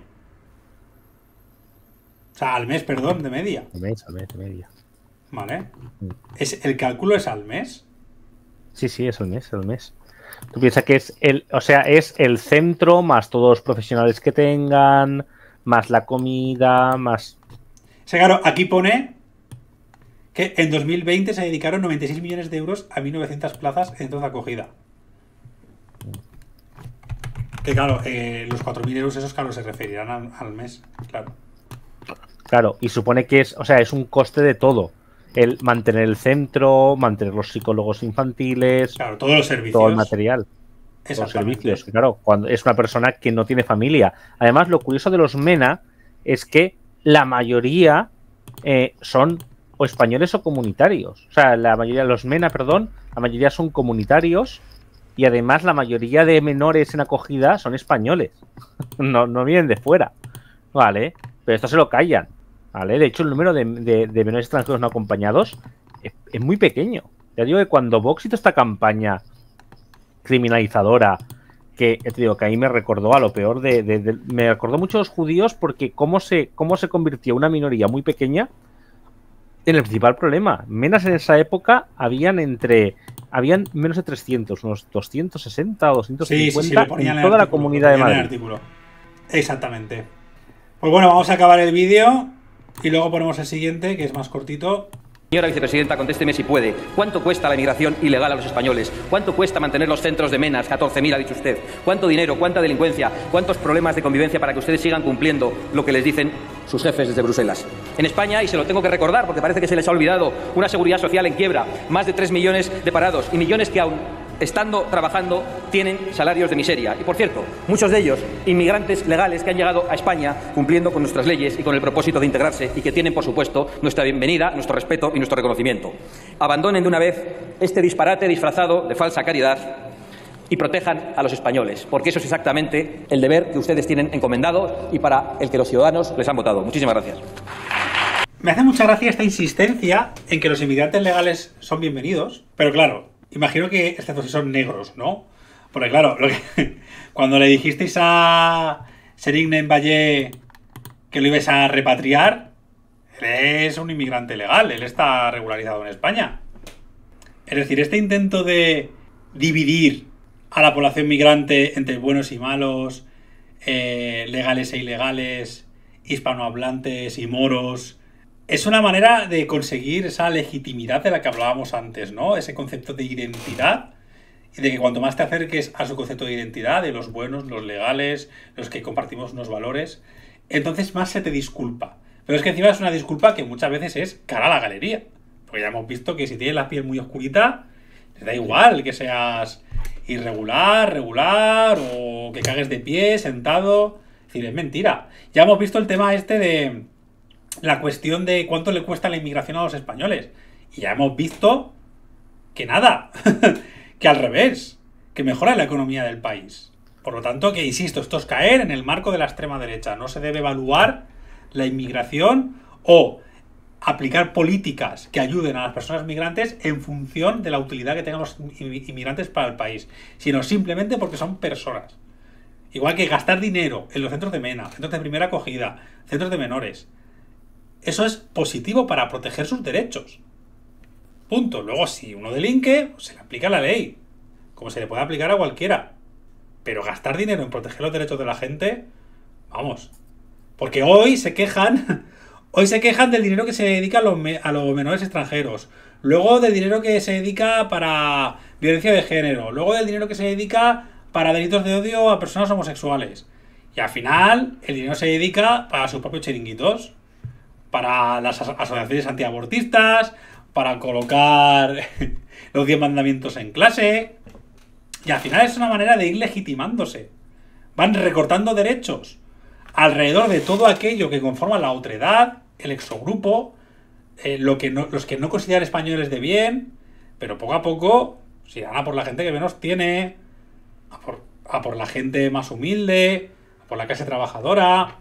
O sea, al mes, perdón, de media. Al mes, al mes, de media. Vale. ¿Es, ¿El cálculo es al mes? Sí, sí, es al mes, al mes. Tú piensas que es el, o sea, es el centro más todos los profesionales que tengan, más la comida, más. O sea, claro, aquí pone que en dos mil veinte se dedicaron noventa y seis millones de euros a mil novecientas plazas en centros de acogida. Que claro, eh, los cuatro mil euros esos, claro, se referirán al, al mes, claro. Claro, y supone que es, o sea, es un coste de todo. El mantener el centro, mantener los psicólogos infantiles, claro, todos los servicios, todo el material, todos los servicios. Claro, cuando es una persona que no tiene familia. Además, lo curioso de los mena es que la mayoría eh, son o españoles o comunitarios. O sea, la mayoría de los mena, perdón, la mayoría son comunitarios y además la mayoría de menores en acogida son españoles. no, no vienen de fuera, ¿vale? Pero esto se lo callan. ¿Vale? De hecho, el número de, de, de menores extranjeros no acompañados es, es muy pequeño. Ya digo que cuando Vox hizo esta campaña criminalizadora, que te digo que ahí me recordó a lo peor de, de, de me recordó mucho a los judíos, porque cómo se, cómo se convirtió una minoría muy pequeña en el principal problema. Menas en esa época habían entre habían menos de trescientos, unos doscientos sesenta o doscientos cincuenta sí, sí, sí, en toda la comunidad de Madrid. Exactamente. Pues bueno, vamos a acabar el vídeo y luego ponemos el siguiente, que es más cortito. Señora vicepresidenta, contésteme si puede. ¿Cuánto cuesta la inmigración ilegal a los españoles? ¿Cuánto cuesta mantener los centros de menas? catorce mil, ha dicho usted. ¿Cuánto dinero? ¿Cuánta delincuencia? ¿Cuántos problemas de convivencia para que ustedes sigan cumpliendo lo que les dicen sus jefes desde Bruselas? En España, y se lo tengo que recordar porque parece que se les ha olvidado, una seguridad social en quiebra, más de tres millones de parados y millones que aún estando trabajando tienen salarios de miseria. Y por cierto, muchos de ellos inmigrantes legales que han llegado a España cumpliendo con nuestras leyes y con el propósito de integrarse y que tienen, por supuesto, nuestra bienvenida, nuestro respeto y nuestro reconocimiento. Abandonen de una vez este disparate disfrazado de falsa caridad y protejan a los españoles, porque eso es exactamente el deber que ustedes tienen encomendado y para el que los ciudadanos les han votado. Muchísimas gracias. Me hace mucha gracia esta insistencia en que los inmigrantes legales son bienvenidos, pero claro, imagino que excepto si son negros, ¿no? Porque claro, lo que, cuando le dijisteis a Serigne Valle que lo ibas a repatriar, él es un inmigrante legal, él está regularizado en España. Es decir, este intento de dividir a la población migrante entre buenos y malos, eh, legales e ilegales, hispanohablantes y moros, es una manera de conseguir esa legitimidad de la que hablábamos antes, ¿no? Ese concepto de identidad y de que cuanto más te acerques a su concepto de identidad, de los buenos, los legales, los que compartimos unos valores, entonces más se te disculpa. Pero es que encima es una disculpa que muchas veces es cara a la galería. Porque ya hemos visto que si tienes la piel muy oscurita, te da igual que seas irregular, regular o que cagues de pie, sentado. Es decir, es mentira. Ya hemos visto el tema este de la cuestión de cuánto le cuesta la inmigración a los españoles. Y ya hemos visto que nada, que al revés, que mejora la economía del país. Por lo tanto, que insisto, esto es caer en el marco de la extrema derecha. No se debe evaluar la inmigración o aplicar políticas que ayuden a las personas migrantes en función de la utilidad que tengan los inmigrantes para el país, sino simplemente porque son personas. Igual que gastar dinero en los centros de MENA, centros de primera acogida, centros de menores. Eso es positivo para proteger sus derechos. Punto. Luego, si uno delinque, se le aplica la ley, como se le puede aplicar a cualquiera. Pero gastar dinero en proteger los derechos de la gente, vamos. Porque hoy se quejan, hoy se quejan del dinero que se dedica a los, me, a los menores extranjeros. Luego del dinero que se dedica para violencia de género. Luego del dinero que se dedica para delitos de odio a personas homosexuales. Y al final, el dinero se dedica para sus propios chiringuitos. Para las asociaciones antiabortistas, para colocar los diez mandamientos en clase. Y al final es una manera de ir legitimándose. Van recortando derechos alrededor de todo aquello que conforma la otredad, el exogrupo, eh, lo que no, los que no consideran españoles de bien, pero poco a poco se irán a por la gente que menos tiene, a por, a por la gente más humilde, a por la clase trabajadora.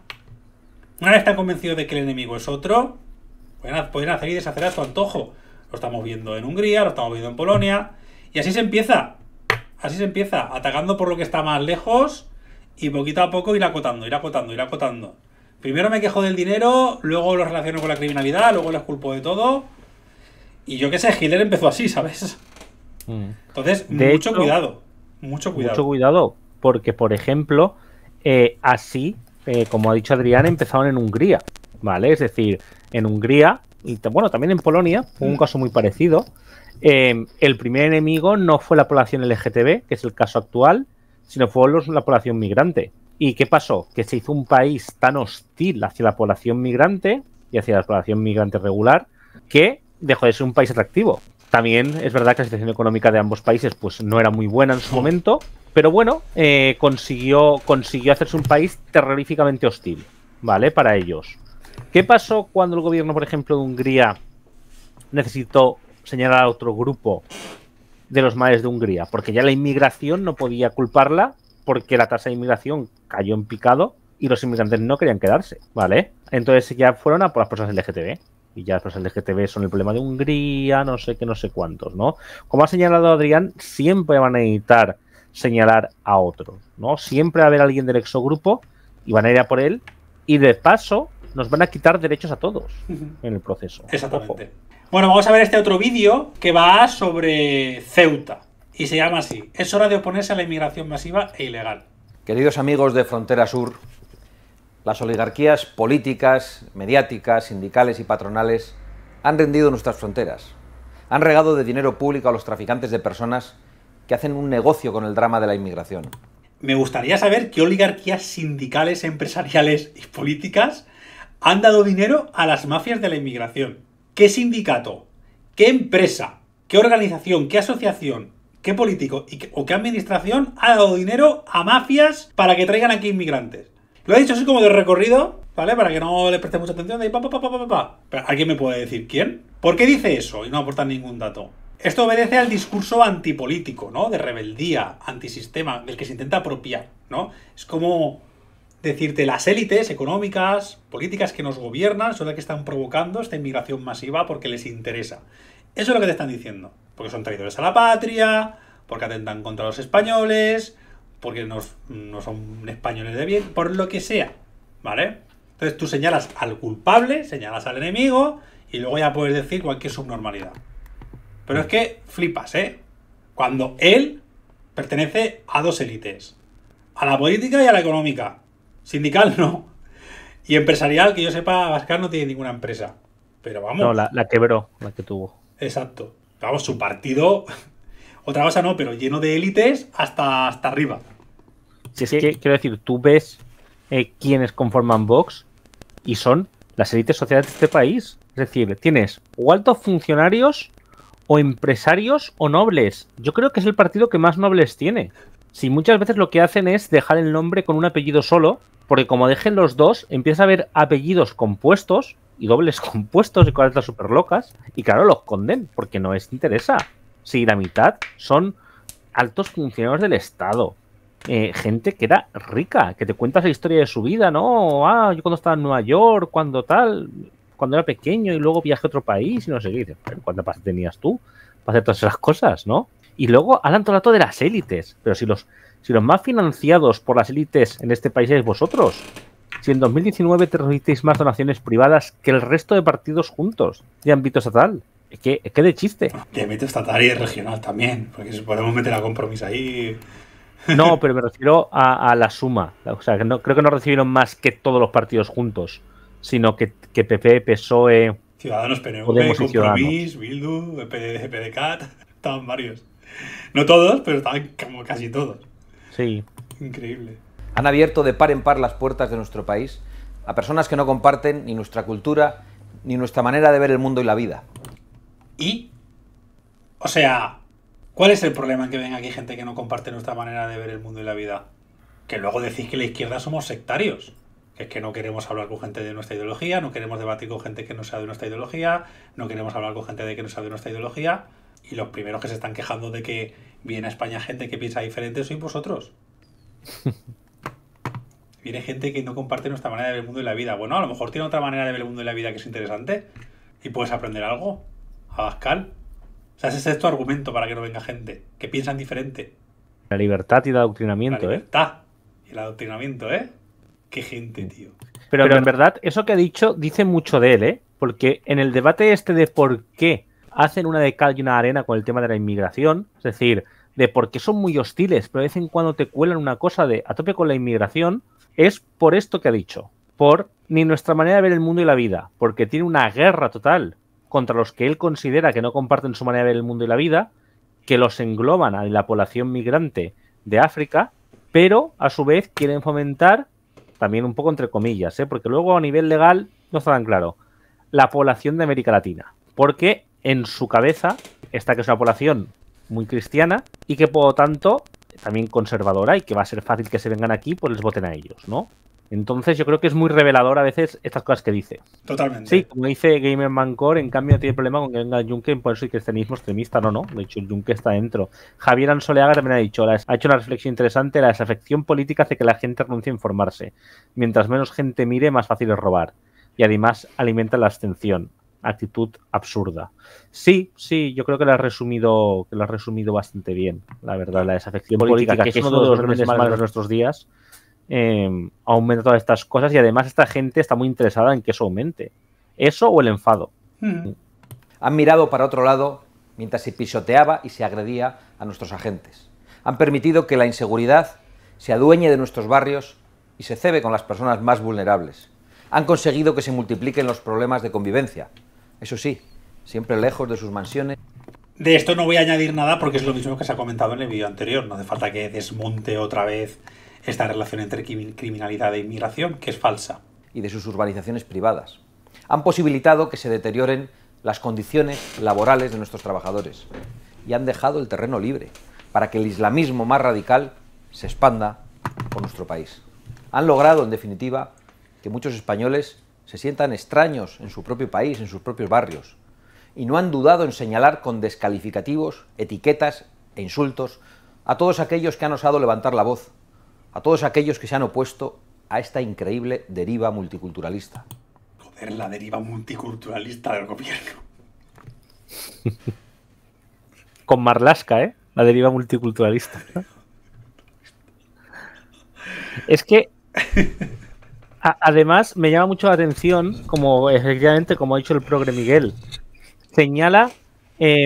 Una vez están convencidos de que el enemigo es otro, pueden, pueden hacer y deshacer a su antojo. Lo estamos viendo en Hungría, lo estamos viendo en Polonia. Y así se empieza. Así se empieza, atacando por lo que está más lejos y poquito a poco ir acotando, ir acotando, ir acotando. Primero me quejo del dinero, luego lo relaciono con la criminalidad, luego les culpo de todo. Y yo qué sé, Hitler empezó así, ¿sabes? Mm. Entonces, de mucho hecho, cuidado. Mucho cuidado. Mucho cuidado, porque, por ejemplo, eh, así... Eh, como ha dicho Adrián, empezaron en Hungría, ¿vale? Es decir, en Hungría, y bueno, también en Polonia, un caso muy parecido, eh, el primer enemigo no fue la población L G T B, que es el caso actual, sino fue los, la población migrante. ¿Y qué pasó? Que se hizo un país tan hostil hacia la población migrante y hacia la población migrante regular que dejó de ser un país atractivo. También es verdad que la situación económica de ambos países pues no era muy buena en su momento, pero bueno, eh, consiguió, consiguió hacerse un país terroríficamente hostil, ¿vale? Para ellos. ¿Qué pasó cuando el gobierno, por ejemplo, de Hungría necesitó señalar a otro grupo de los males de Hungría? Porque ya la inmigración no podía culparla porque la tasa de inmigración cayó en picado y los inmigrantes no querían quedarse, ¿vale? Entonces ya fueron a por las personas L G T B. Y ya las personas L G T B son el problema de Hungría, no sé qué, no sé cuántos, ¿no? Como ha señalado Adrián, siempre van a necesitar señalar a otro, ¿no? Siempre va a haber alguien del exogrupo y van a ir a por él y de paso nos van a quitar derechos a todos en el proceso. Exactamente. Ojo. Bueno, vamos a ver este otro vídeo que va sobre Ceuta y se llama así: es hora de oponerse a la inmigración masiva e ilegal. Queridos amigos de Frontera Sur, Las oligarquías políticas, mediáticas, sindicales y patronales han rendido nuestras fronteras. Han regado de dinero público a los traficantes de personas que hacen un negocio con el drama de la inmigración. Me gustaría saber qué oligarquías sindicales, empresariales y políticas han dado dinero a las mafias de la inmigración. ¿Qué sindicato, qué empresa, qué organización, qué asociación, qué político y qué, o qué administración ha dado dinero a mafias para que traigan aquí inmigrantes? Lo he dicho así como de recorrido, ¿vale? Para que no le preste mucha atención. De pa, pa, pa, pa, pa, pa. Pero ¿alguien me puede decir quién? ¿Por qué dice eso y no aporta ningún dato? Esto obedece al discurso antipolítico, ¿no? De rebeldía, antisistema, del que se intenta apropiar, ¿no? Es como decirte, las élites económicas, políticas que nos gobiernan son las que están provocando esta inmigración masiva porque les interesa. Eso es lo que te están diciendo. Porque son traidores a la patria, porque atentan contra los españoles, porque no, no son españoles de bien, por lo que sea, ¿vale? Entonces tú señalas al culpable, señalas al enemigo y luego ya puedes decir cualquier subnormalidad. Pero es que flipas, ¿eh? Cuando él pertenece a dos élites. A la política y a la económica. Sindical no. Y empresarial, que yo sepa, Abascal no tiene ninguna empresa. Pero vamos. No, la, la quebró, la que tuvo. Exacto. Vamos, su partido... Otra cosa no, pero lleno de élites hasta, hasta arriba. Si es que, quiero decir, tú ves eh, quiénes conforman Vox y son las élites sociales de este país. Es decir, tienes o altos funcionarios o empresarios o nobles. Yo creo que es el partido que más nobles tiene. Si muchas veces lo que hacen es dejar el nombre con un apellido solo, porque como dejen los dos, empieza a haber apellidos compuestos y dobles compuestos y cosas súper locas. Y claro, los esconden porque no les interesa. Si la mitad son altos funcionarios del Estado, eh, gente que era rica, que te cuentas la historia de su vida, ¿no? Ah, yo cuando estaba en Nueva York, cuando tal, cuando era pequeño y luego viajé a otro país y no sé qué. Dices, ¿cuánta pasta tenías tú para hacer todas esas cosas, no? Y luego hablan todo el rato de las élites, pero si los, si los más financiados por las élites en este país es vosotros, si en dos mil diecinueve te recibisteis más donaciones privadas que el resto de partidos juntos de ámbito estatal. Es que, es que de chiste. De ámbito estatal y de regional también, porque si podemos meter a Compromís ahí... No, pero me refiero a, a la suma. O sea, que no, creo que no recibieron más que todos los partidos juntos, sino que, que P P, P S O E... Ciudadanos, P N V, Compromís, Bildu, P D C A T, estaban varios. No todos, pero estaban como casi todos. Sí. Increíble. Han abierto de par en par las puertas de nuestro país a personas que no comparten ni nuestra cultura ni nuestra manera de ver el mundo y la vida. ¿Y? O sea, ¿cuál es el problema en que venga aquí gente que no comparte nuestra manera de ver el mundo y la vida? Que luego decís que la izquierda somos sectarios. Que es que no queremos hablar con gente de nuestra ideología, no queremos debatir con gente que no sea de nuestra ideología, no queremos hablar con gente de que no sea de nuestra ideología. Y los primeros que se están quejando de que viene a España gente que piensa diferente sois vosotros. Viene gente que no comparte nuestra manera de ver el mundo y la vida. Bueno, a lo mejor tiene otra manera de ver el mundo y la vida que es interesante. Y puedes aprender algo. Abascal. O sea, ese es tu argumento para que no venga gente que piensan diferente. La libertad y el adoctrinamiento, La ¿eh? libertad y el adoctrinamiento, ¿eh? Qué gente, tío. Pero, Pero en verdad, eso que ha dicho dice mucho de él, ¿eh? Porque en el debate este de por qué hacen una de cal y una arena con el tema de la inmigración, es decir, de por qué son muy hostiles, pero de vez en cuando te cuelan una cosa de a tope con la inmigración, es por esto que ha dicho. Por ni nuestra manera de ver el mundo y la vida, porque tiene una guerra total contra los que él considera que no comparten su manera de ver el mundo y la vida, que los engloban a la población migrante de África, pero a su vez quieren fomentar, también un poco entre comillas, ¿eh? Porque luego a nivel legal no está tan claro, la población de América Latina, porque en su cabeza está que es una población muy cristiana y que por lo tanto también conservadora y que va a ser fácil que se vengan aquí, pues les voten a ellos, ¿no? Entonces yo creo que es muy revelador a veces estas cosas que dice. Totalmente. Sí, como dice Gamer Mancor, en cambio no tiene problema con que venga Juncker por eso el cristianismo extremista, no, no. De hecho, el Juncker está dentro. Javier Ansoleaga también ha dicho, ha hecho una reflexión interesante, la desafección política hace que la gente renuncie a informarse. Mientras menos gente mire, más fácil es robar. Y además alimenta la abstención. Actitud absurda. Sí, sí, yo creo que lo has resumido, que lo has resumido bastante bien, la verdad, la desafección política, política que es uno de los grandes males de nuestros días. Eh, aumenta todas estas cosas y además esta gente está muy interesada en que eso aumente. Eso o el enfado. Hmm. Han mirado para otro lado mientras se pisoteaba y se agredía a nuestros agentes. Han permitido que la inseguridad se adueñe de nuestros barrios y se cebe con las personas más vulnerables. Han conseguido que se multipliquen los problemas de convivencia. Eso sí, siempre lejos de sus mansiones. De esto no voy a añadir nada porque es lo mismo que se ha comentado en el vídeo anterior. No hace falta que desmonte otra vez esta relación entre criminalidad e inmigración, que es falsa. Y de sus urbanizaciones privadas. Han posibilitado que se deterioren las condiciones laborales de nuestros trabajadores y han dejado el terreno libre para que el islamismo más radical se expanda por nuestro país. Han logrado, en definitiva, que muchos españoles se sientan extraños en su propio país, en sus propios barrios, y no han dudado en señalar con descalificativos, etiquetas e insultos a todos aquellos que han osado levantar la voz, a todos aquellos que se han opuesto a esta increíble deriva multiculturalista. Joder, la deriva multiculturalista del gobierno. Con Marlaska, ¿eh? La deriva multiculturalista. Es que a, además me llama mucho la atención, como efectivamente, como ha dicho el progre Miguel, señala eh,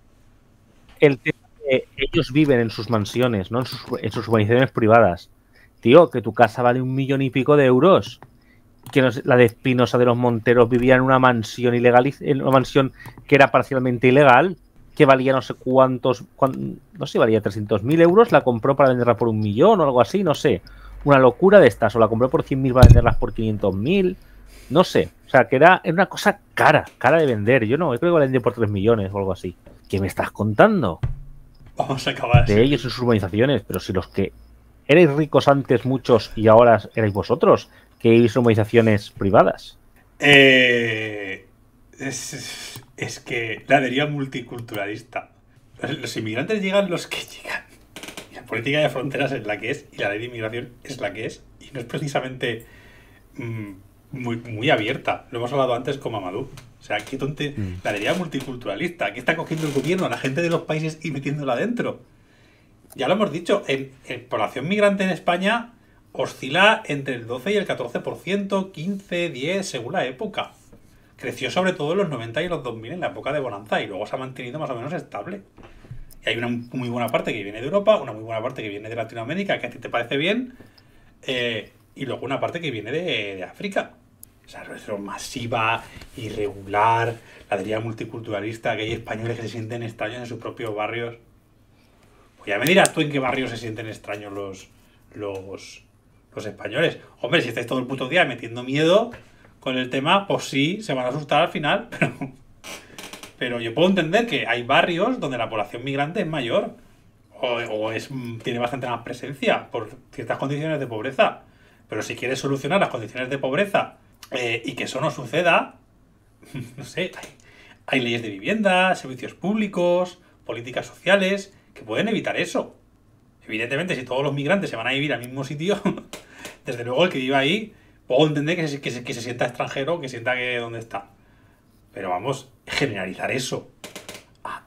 el tema de ellos viven en sus mansiones, ¿no? En sus, en sus urbanizaciones privadas. Tío, que tu casa vale un millón y pico de euros. Que no sé, la de Espinosa de los Monteros vivía en una mansión ilegal, en una mansión que era parcialmente ilegal, que valía no sé cuántos, cuán, no sé, valía trescientos mil euros, la compró para venderla por un millón o algo así, no sé. Una locura de estas, o la compró por cien mil para venderlas por quinientos mil, no sé. O sea, que era, era una cosa cara, cara de vender. Yo no, yo creo que la vendí por tres millones o algo así. ¿Qué me estás contando? Vamos a acabar. De ellos en sus urbanizaciones, pero si los que erais ricos antes muchos y ahora erais vosotros, que vivís en urbanizaciones privadas. Eh, es, es que la deriva multiculturalista. Los inmigrantes llegan los que llegan. Y la política de fronteras es la que es, y la ley de inmigración es la que es. Y no es precisamente mmm, muy, muy abierta. Lo hemos hablado antes con Mamadou. O sea, qué tonte. Mm. La deriva multiculturalista. ¿Qué está cogiendo el gobierno a la gente de los países y metiéndola adentro? Ya lo hemos dicho, en, en población migrante en España oscila entre el doce y el catorce por ciento, quince, diez, según la época. Creció sobre todo en los noventa y los dos mil, en la época de bonanza, y luego se ha mantenido más o menos estable. Y hay una muy buena parte que viene de Europa, una muy buena parte que viene de Latinoamérica, que a ti te parece bien, eh, y luego una parte que viene de, de África. O sea, es masiva, irregular, la deriva multiculturalista, que hay españoles que se sienten extraños en sus propios barrios. Pues ya me dirás tú en qué barrios se sienten extraños los... los los españoles. Hombre, si estáis todo el puto día metiendo miedo con el tema, pues sí, se van a asustar al final, pero, pero yo puedo entender que hay barrios donde la población migrante es mayor o, o es, tiene bastante más presencia por ciertas condiciones de pobreza. Pero si quieres solucionar las condiciones de pobreza eh, y que eso no suceda, no sé, hay, hay leyes de vivienda, servicios públicos, políticas sociales que pueden evitar eso. Evidentemente, si todos los migrantes se van a vivir al mismo sitio, desde luego el que viva ahí, puedo entender que se, que se, que se sienta extranjero, que sienta que dónde está. Pero vamos, generalizar eso. Ah,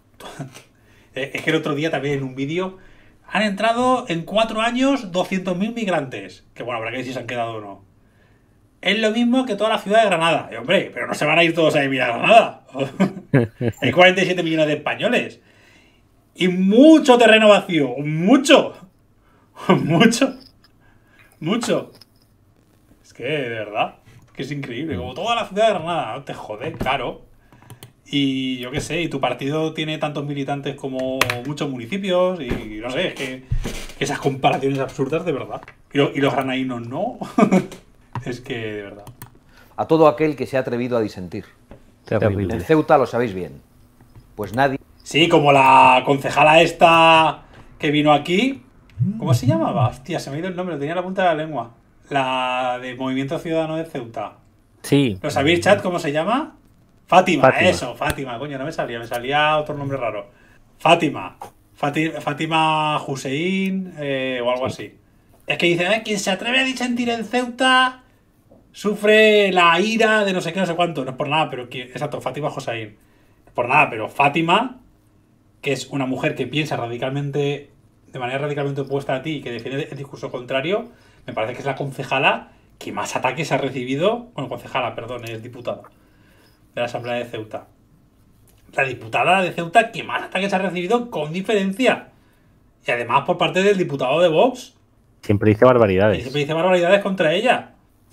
es que el otro día también en un vídeo han entrado en cuatro años doscientos mil migrantes. Que bueno, habrá que ver si se han quedado o no. Es lo mismo que toda la ciudad de Granada. Y, hombre, pero no se van a ir todos a vivir a Granada. Hay cuarenta y siete millones de españoles. Y mucho terreno vacío. Mucho. Mucho. Mucho. Es que, de verdad, que es increíble. Como toda la ciudad de Granada. No te jodes, claro. Y yo qué sé, y tu partido tiene tantos militantes como muchos municipios. Y no sé, es que, que esas comparaciones absurdas, de verdad. Y, lo, y los granadinos no. Es que, de verdad. A todo aquel que se ha atrevido a disentir. Terrible. En Ceuta lo sabéis bien. Pues nadie... Sí, como la concejala esta que vino aquí. ¿Cómo se llamaba? Hostia, se me ha ido el nombre, lo tenía en la punta de la lengua. La de Movimiento Ciudadano de Ceuta. Sí. ¿Lo sabéis, chat, cómo se llama? Fátima, Fátima. Eso, Fátima, coño, no me salía, me salía otro nombre raro. Fátima. Fátima, Fátima Hussein eh, o algo sí. así. Es que dice, eh, quien se atreve a disentir en Ceuta sufre la ira de no sé qué, no sé cuánto. No es por nada, pero que, exacto, Fátima Hussein. No es por nada, pero Fátima, que es una mujer que piensa radicalmente, de manera radicalmente opuesta a ti y que defiende el discurso contrario, me parece que es la concejala que más ataques ha recibido, bueno, concejala, perdón, es diputada de la Asamblea de Ceuta. La diputada de Ceuta que más ataques ha recibido con diferencia. Y además por parte del diputado de Vox. Siempre dice barbaridades. Y siempre dice barbaridades contra ella.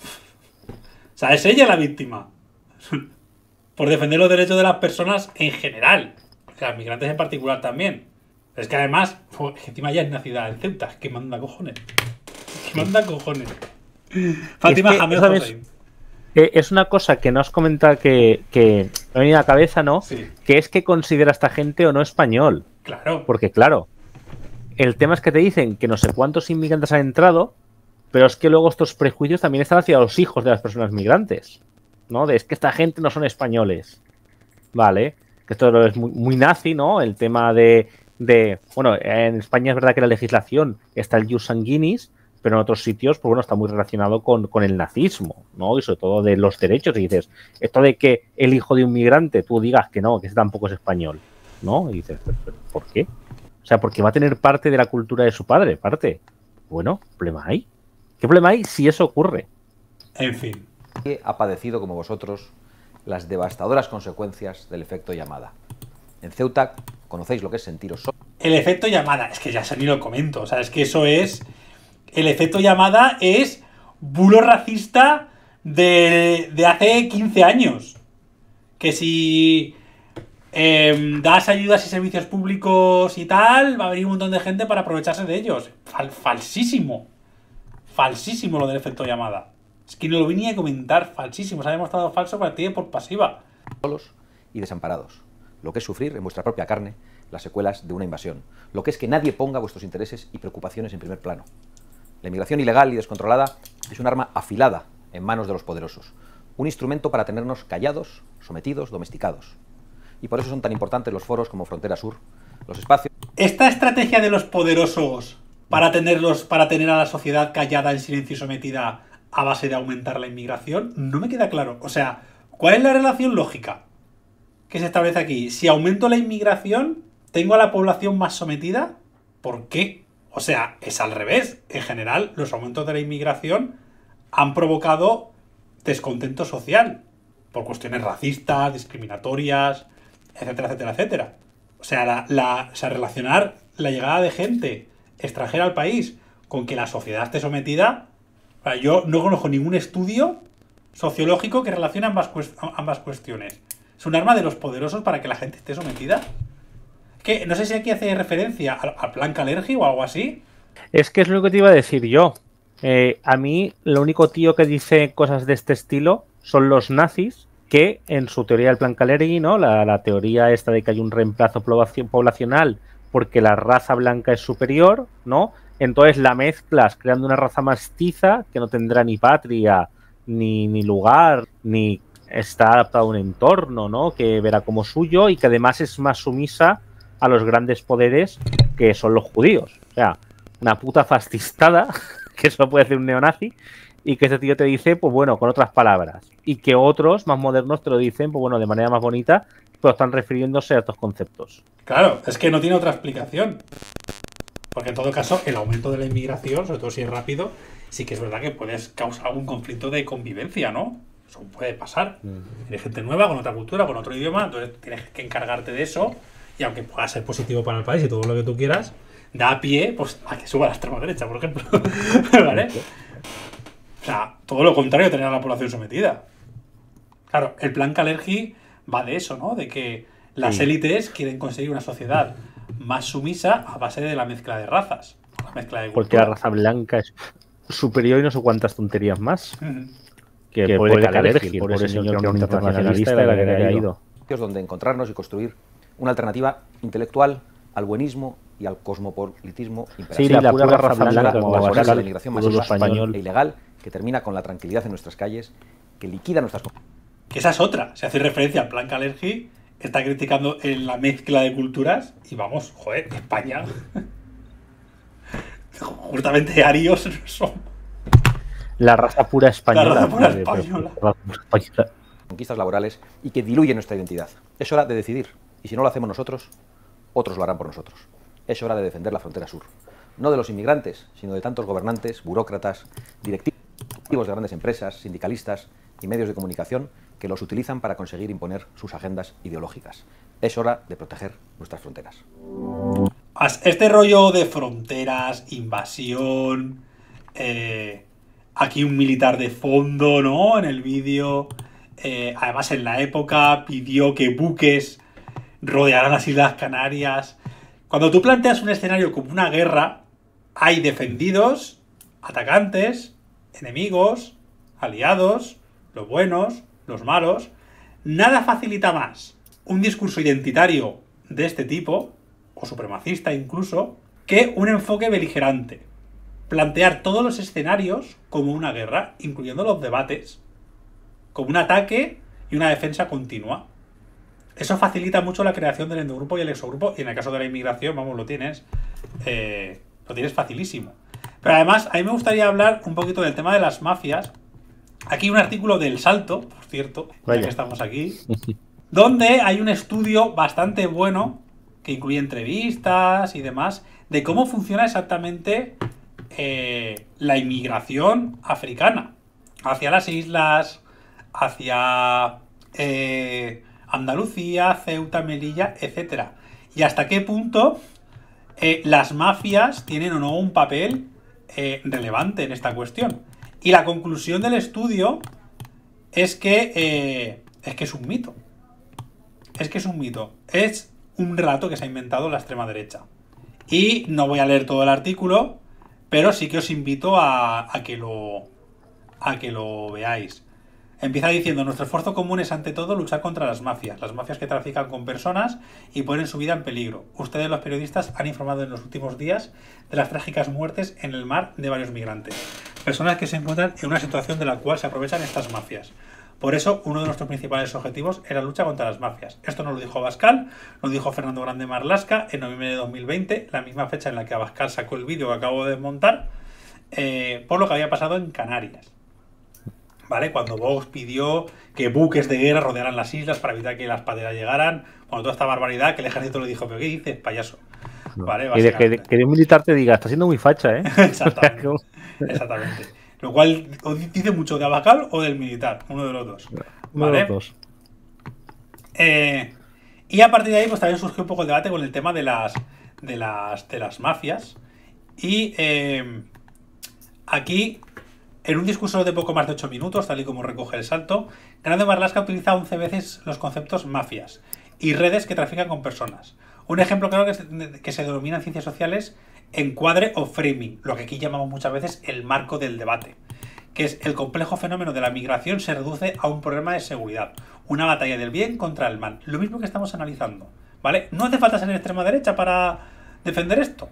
O sea, es ella la víctima. Por defender los derechos de las personas en general. O sea, migrantes en particular también. Es que además, es que encima ya es nacida en Ceuta. Es que manda cojones. Es que manda cojones. Fátima es que, Hamed ¿sabes? Hossein. Es una cosa que nos comenta que, que me ha venido a la cabeza, ¿no? Sí. Que es que considera a esta gente o no español. Claro. Porque, claro, el tema es que te dicen que no sé cuántos inmigrantes han entrado, pero es que luego estos prejuicios también están hacia los hijos de las personas migrantes, ¿no? De es que esta gente no son españoles. Vale. Que esto es muy, muy nazi, ¿no? El tema de, de... Bueno, en España es verdad que la legislación está el jus sanguinis, pero en otros sitios, pues bueno, está muy relacionado con, con el nazismo, ¿no? Y sobre todo de los derechos. Y dices, esto de que el hijo de un migrante tú digas que no, que ese tampoco es español, ¿no? Y dices, ¿por qué? O sea, porque va a tener parte de la cultura de su padre, parte. Bueno, ¿qué problema hay? ¿Qué problema hay si eso ocurre? En fin. Ha padecido, como vosotros, las devastadoras consecuencias del efecto llamada. En Ceuta conocéis lo que es sentiros solos. El efecto llamada, es que ya ni lo comento. O sea, es que eso es... El efecto llamada es bulo racista de, de hace quince años. Que si eh, das ayudas y servicios públicos y tal, va a venir un montón de gente para aprovecharse de ellos. Fal, falsísimo. Falsísimo lo del efecto llamada. Es que no lo venía a comentar. Falsísimo. Se ha demostrado falso por activa y por pasiva. Solos y desamparados. Lo que es sufrir en vuestra propia carne las secuelas de una invasión. Lo que es que nadie ponga vuestros intereses y preocupaciones en primer plano. La inmigración ilegal y descontrolada es un arma afilada en manos de los poderosos. Un instrumento para tenernos callados, sometidos, domesticados. Y por eso son tan importantes los foros como Frontera Sur, los espacios... Esta estrategia de los poderosos para tenerlos, para tener a la sociedad callada, en silencio y sometida a base de aumentar la inmigración, no me queda claro. O sea, ¿cuál es la relación lógica que se establece aquí? Si aumento la inmigración, ¿tengo a la población más sometida? ¿Por qué? O sea, es al revés. En general, los aumentos de la inmigración han provocado descontento social por cuestiones racistas, discriminatorias, etcétera, etcétera, etcétera. O sea, la, la, o sea, relacionar la llegada de gente extranjera al país con que la sociedad esté sometida... O sea, yo no conozco ningún estudio sociológico que relacione ambas, ambas cuestiones. Es un arma de los poderosos para que la gente esté sometida. Que no sé si aquí hace referencia al, al plan Kalergi o algo así. Es que es lo que te iba a decir yo. Eh, a mí, lo único tío que dice cosas de este estilo son los nazis, que en su teoría del plan Kalergi, ¿no? La, la teoría esta de que hay un reemplazo poblacional porque la raza blanca es superior, ¿no? Entonces la mezclas creando una raza mestiza que no tendrá ni patria, ni, ni lugar, ni está adaptado a un entorno, ¿no? Que verá como suyo y que además es más sumisa a los grandes poderes que son los judíos. O sea, una puta fascistada, que eso puede hacer un neonazi, y que ese tío te dice, pues bueno, con otras palabras. Y que otros más modernos te lo dicen, pues bueno, de manera más bonita, pero están refiriéndose a estos conceptos. Claro, es que no tiene otra explicación. Porque en todo caso, el aumento de la inmigración, sobre todo si es rápido, sí que es verdad que puedes causar algún conflicto de convivencia, ¿no? Eso puede pasar. Hay gente nueva, con otra cultura, con otro idioma, entonces tienes que encargarte de eso. Y aunque pueda ser positivo para el país y todo lo que tú quieras, da pie pues, a que suba a la extrema derecha, por ejemplo. ¿Vale? O sea, todo lo contrario, tener a la población sometida. Claro, el plan Kalergi va de eso, ¿no? De que las sí. élites quieren conseguir una sociedad más sumisa a base de la mezcla de razas. La mezcla de Porque la raza blanca es superior y no sé cuántas tonterías más. Uh-huh. Que, que puede Kalergi, por ese señor que era un internacionalista de la que ha ido. Donde encontrarnos y construir una alternativa intelectual al buenismo y al cosmopolitismo imperativo. Sí, la, la pura, pura raza blanca, blanca como la, la, la inmigración masiva español e ilegal, que termina con la tranquilidad en nuestras calles, que liquida nuestras... Que esa es otra. Se hace referencia al plan Kalergi, está criticando en la mezcla de culturas, y vamos, joder, España... Justamente arios son... La raza pura española. La raza pura española. La raza española. Conquistas laborales y que diluye nuestra identidad. Es hora de decidir. Y si no lo hacemos nosotros, otros lo harán por nosotros. Es hora de defender la frontera sur. No de los inmigrantes, sino de tantos gobernantes, burócratas, directivos de grandes empresas, sindicalistas y medios de comunicación que los utilizan para conseguir imponer sus agendas ideológicas. Es hora de proteger nuestras fronteras. Este rollo de fronteras, invasión, Eh, aquí un militar de fondo, ¿no? En el vídeo. Eh, además, en la época pidió que buques rodearan las Islas Canarias. Cuando tú planteas un escenario como una guerra, hay defendidos, atacantes, enemigos, aliados, los buenos, los malos. Nada facilita más un discurso identitario de este tipo, o supremacista incluso, que un enfoque beligerante. Plantear todos los escenarios como una guerra, incluyendo los debates, como un ataque y una defensa continua. Eso facilita mucho la creación del endogrupo y el exogrupo, y en el caso de la inmigración, vamos, lo tienes, eh, lo tienes facilísimo. Pero además, a mí me gustaría hablar un poquito del tema de las mafias. Aquí un artículo del Salto, por cierto, ya que estamos aquí, donde hay un estudio bastante bueno, que incluye entrevistas y demás, de cómo funciona exactamente eh, la inmigración africana hacia las islas, hacia eh, Andalucía, Ceuta, Melilla, etcétera. Y hasta qué punto eh, las mafias tienen o no un papel eh, relevante en esta cuestión. Y la conclusión del estudio es que eh, es que es un mito. Es que es un mito. Es un relato que se ha inventado la extrema derecha. Y no voy a leer todo el artículo, pero sí que os invito a, a que lo a que lo veáis. Empieza diciendo: nuestro esfuerzo común es ante todo luchar contra las mafias, las mafias que trafican con personas y ponen su vida en peligro. Ustedes, los periodistas, han informado en los últimos días de las trágicas muertes en el mar de varios migrantes, personas que se encuentran en una situación de la cual se aprovechan estas mafias. Por eso, uno de nuestros principales objetivos era la lucha contra las mafias. Esto no lo dijo Abascal, lo dijo Fernando Grande Marlaska en noviembre de dos mil veinte, la misma fecha en la que Abascal sacó el vídeo que acabo de desmontar, eh, por lo que había pasado en Canarias. ¿Vale? Cuando Vox pidió que buques de guerra rodearan las islas para evitar que las pateras llegaran, cuando toda esta barbaridad, que el ejército le dijo: ¿pero qué dices, payaso? ¿Vale? Y de que, que un militar te diga: está siendo muy facha, ¿eh? Exactamente. Exactamente. Lo cual dice mucho de Abascal o del militar, uno de los dos. ¿Vale? Uno de los dos. Eh, y a partir de ahí, pues también surgió un poco el debate con el tema de las, de las, de las mafias. Y eh, aquí, en un discurso de poco más de ocho minutos, tal y como recoge el Salto, Grande Marlaska utiliza once veces los conceptos mafias y redes que trafican con personas. Un ejemplo claro que se, que se denomina en ciencias sociales encuadre o framing, lo que aquí llamamos muchas veces el marco del debate, que es el complejo fenómeno de la migración se reduce a un problema de seguridad, una batalla del bien contra el mal, lo mismo que estamos analizando, ¿vale? No hace falta ser extrema derecha para defender esto.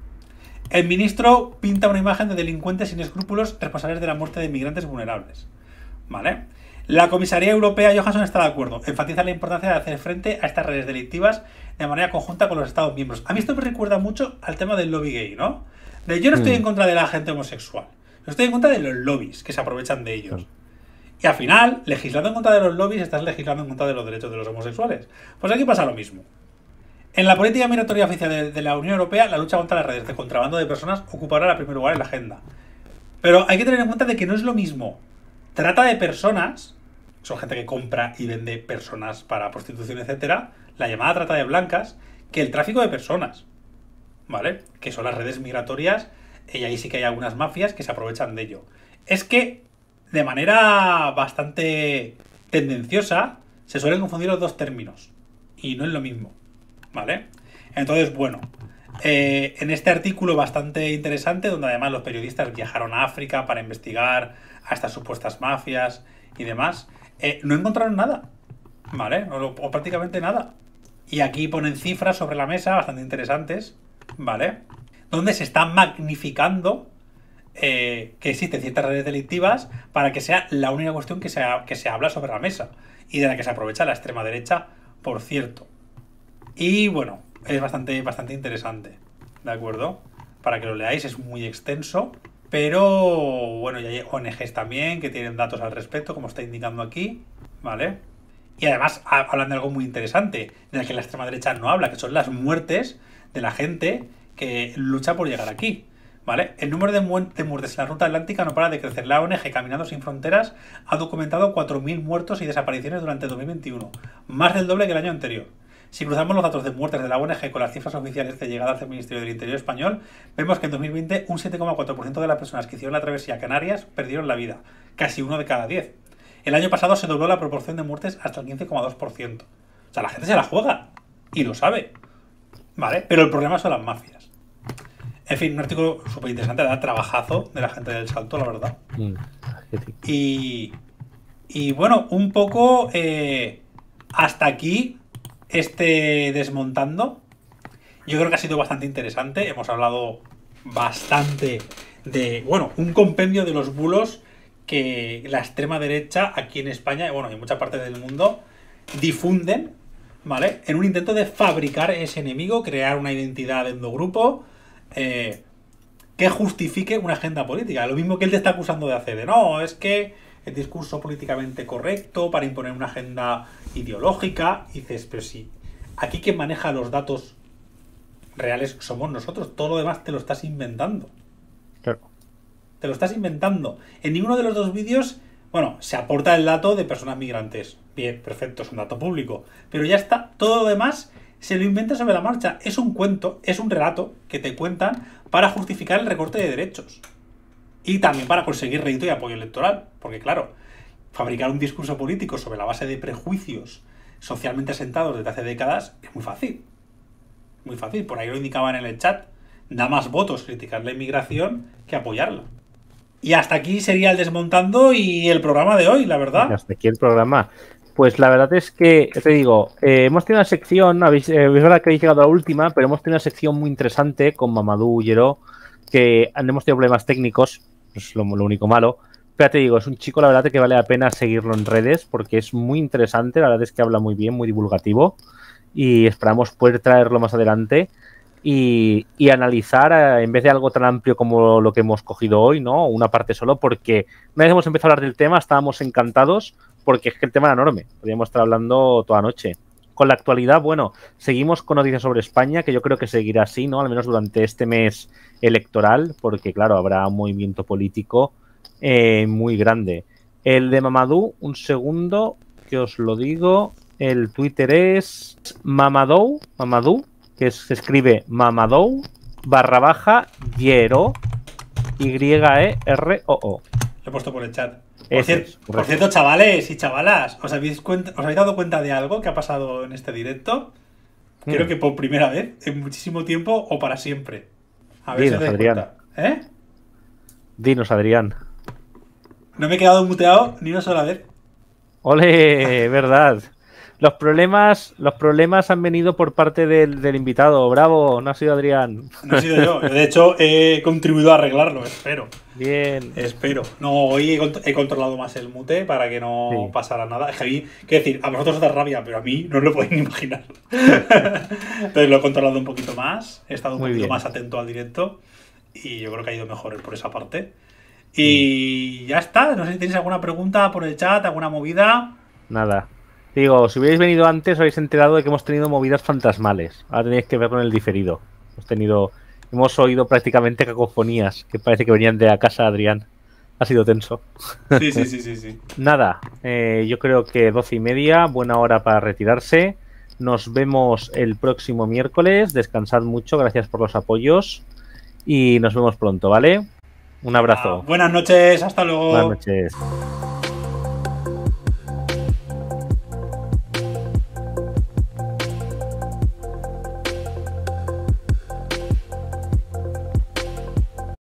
El ministro pinta una imagen de delincuentes sin escrúpulos responsables de la muerte de inmigrantes vulnerables, ¿vale? La Comisaría Europea, Johansson, está de acuerdo. Enfatiza la importancia de hacer frente a estas redes delictivas de manera conjunta con los Estados miembros. A mí esto me recuerda mucho al tema del lobby gay, ¿no? De yo no estoy mm. en contra de la gente homosexual. Yo estoy en contra de los lobbies que se aprovechan de ellos. Mm. Y al final, legislando en contra de los lobbies, estás legislando en contra de los derechos de los homosexuales. Pues aquí pasa lo mismo. En la política migratoria oficial de, de la Unión Europea, la lucha contra las redes de contrabando de personas ocupará el primer lugar en la agenda. Pero hay que tener en cuenta de que no es lo mismo trata de personas, son gente que compra y vende personas para prostitución, etcétera, la llamada trata de blancas, que el tráfico de personas, ¿vale? Que son las redes migratorias, y ahí sí que hay algunas mafias que se aprovechan de ello. Es que, de manera bastante tendenciosa, se suelen confundir los dos términos, y no es lo mismo, ¿vale? Entonces, bueno, eh, en este artículo bastante interesante, donde además los periodistas viajaron a África para investigar a estas supuestas mafias y demás, eh, no encontraron nada, ¿vale? O, o prácticamente nada. Y aquí ponen cifras sobre la mesa bastante interesantes, ¿vale? Donde se está magnificando eh, que existen ciertas redes delictivas para que sea la única cuestión que se, que se habla sobre la mesa y de la que se aprovecha la extrema derecha, por cierto. Y bueno, es bastante, bastante interesante, ¿de acuerdo? Para que lo leáis, es muy extenso, pero bueno, ya hay O N Ges también que tienen datos al respecto, como está indicando aquí, ¿vale? Y además hablan de algo muy interesante, de la que la extrema derecha no habla, que son las muertes de la gente que lucha por llegar aquí, ¿vale? El número de, mu de muertes en la ruta atlántica no para de crecer. La O N Ge Caminando Sin Fronteras ha documentado cuatro mil muertos y desapariciones durante dos mil veintiuno, más del doble que el año anterior. Si cruzamos los datos de muertes de la O N G con las cifras oficiales de llegadas del Ministerio del Interior español, vemos que en dos mil veinte un siete coma cuatro por ciento de las personas que hicieron la travesía a Canarias perdieron la vida, casi uno de cada diez. El año pasado se dobló la proporción de muertes hasta el quince coma dos por ciento. O sea, la gente se la juega y lo sabe, ¿vale? Pero el problema son las mafias. En fin, un artículo súper interesante, da trabajazo de la gente del Salto, la verdad. Mm. Y, y bueno, un poco eh, hasta aquí este desmontando. Yo creo que ha sido bastante interesante. Hemos hablado bastante de, bueno, un compendio de los bulos que la extrema derecha aquí en España, y bueno, en muchas partes del mundo, difunden, ¿vale? En un intento de fabricar ese enemigo, crear una identidad endogrupo eh, que justifique una agenda política. Lo mismo que él te está acusando de hacer, de no, es que el discurso políticamente correcto para imponer una agenda ideológica. Y dices, pero sí, aquí quien maneja los datos reales somos nosotros, todo lo demás te lo estás inventando. Claro. Te lo estás inventando. En ninguno de los dos vídeos, bueno, se aporta el dato de personas migrantes. Bien, perfecto, es un dato público. Pero ya está, todo lo demás se lo inventa sobre la marcha. Es un cuento, es un relato que te cuentan para justificar el recorte de derechos. Y también para conseguir rédito y apoyo electoral. Porque claro, fabricar un discurso político sobre la base de prejuicios socialmente asentados desde hace décadas es muy fácil. Muy fácil, por ahí lo indicaban en el chat. Da más votos criticar la inmigración que apoyarla. Y hasta aquí sería el desmontando y el programa de hoy, la verdad. Y hasta aquí el programa. Pues la verdad es que, te digo, eh, hemos tenido una sección, habéis, eh, es verdad que habéis llegado a la última, pero hemos tenido una sección muy interesante con Mamadou Yero, que hemos tenido problemas técnicos, es lo, lo único malo. Pero te digo, es un chico, la verdad, que vale la pena seguirlo en redes porque es muy interesante, la verdad es que habla muy bien, muy divulgativo y esperamos poder traerlo más adelante. Y, y analizar, eh, en vez de algo tan amplio como lo que hemos cogido hoy, ¿no? Una parte solo, porque una vez hemos empezado a hablar del tema, estábamos encantados, porque es que el tema era enorme. Podríamos estar hablando toda la noche. Con la actualidad, bueno, seguimos con noticias sobre España, que yo creo que seguirá así, ¿no? Al menos durante este mes electoral, porque, claro, habrá un movimiento político eh, muy grande. El de Mamadou, un segundo, que os lo digo. El Twitter es Mamadou, Mamadou, que se escribe Mamadou barra baja Yero Y E R O O. Lo he puesto por el chat. Por, Eso cier es, por cierto, chavales y chavalas, ¿os habéis, cuenta, ¿os habéis dado cuenta de algo que ha pasado en este directo? Mm. Creo que por primera vez, en muchísimo tiempo o para siempre. A ver Dinos, si os dais Adrián. cuenta. ¿Eh? Dinos, Adrián. No me he quedado muteado ni una sola vez. Ole, verdad. Los problemas, los problemas han venido por parte del, del invitado. Bravo, no ha sido Adrián. No he sido yo. De hecho, he contribuido a arreglarlo, espero. Bien. Espero. No, hoy he, he controlado más el mute para que no sí. pasara nada. Es que a mí, quiero decir, a vosotros os da rabia, pero a mí no os lo podéis ni imaginar. Entonces lo he controlado un poquito más. He estado un Muy poquito bien. más atento al directo. Y yo creo que ha ido mejor por esa parte. Y mm. ya está. No sé si tenéis alguna pregunta por el chat, alguna movida. Nada. Digo, si hubierais venido antes, os habéis enterado de que hemos tenido movidas fantasmales. Ahora tenéis que verlo en el diferido. Hemos tenido, hemos oído prácticamente cacofonías que parece que venían de la casa de Adrián. Ha sido tenso. Sí, sí, sí, sí, sí. Nada, eh, yo creo que doce y media, buena hora para retirarse. Nos vemos el próximo miércoles. Descansad mucho, gracias por los apoyos. Y nos vemos pronto, ¿vale? Un abrazo. Ah, buenas noches, hasta luego. Buenas noches.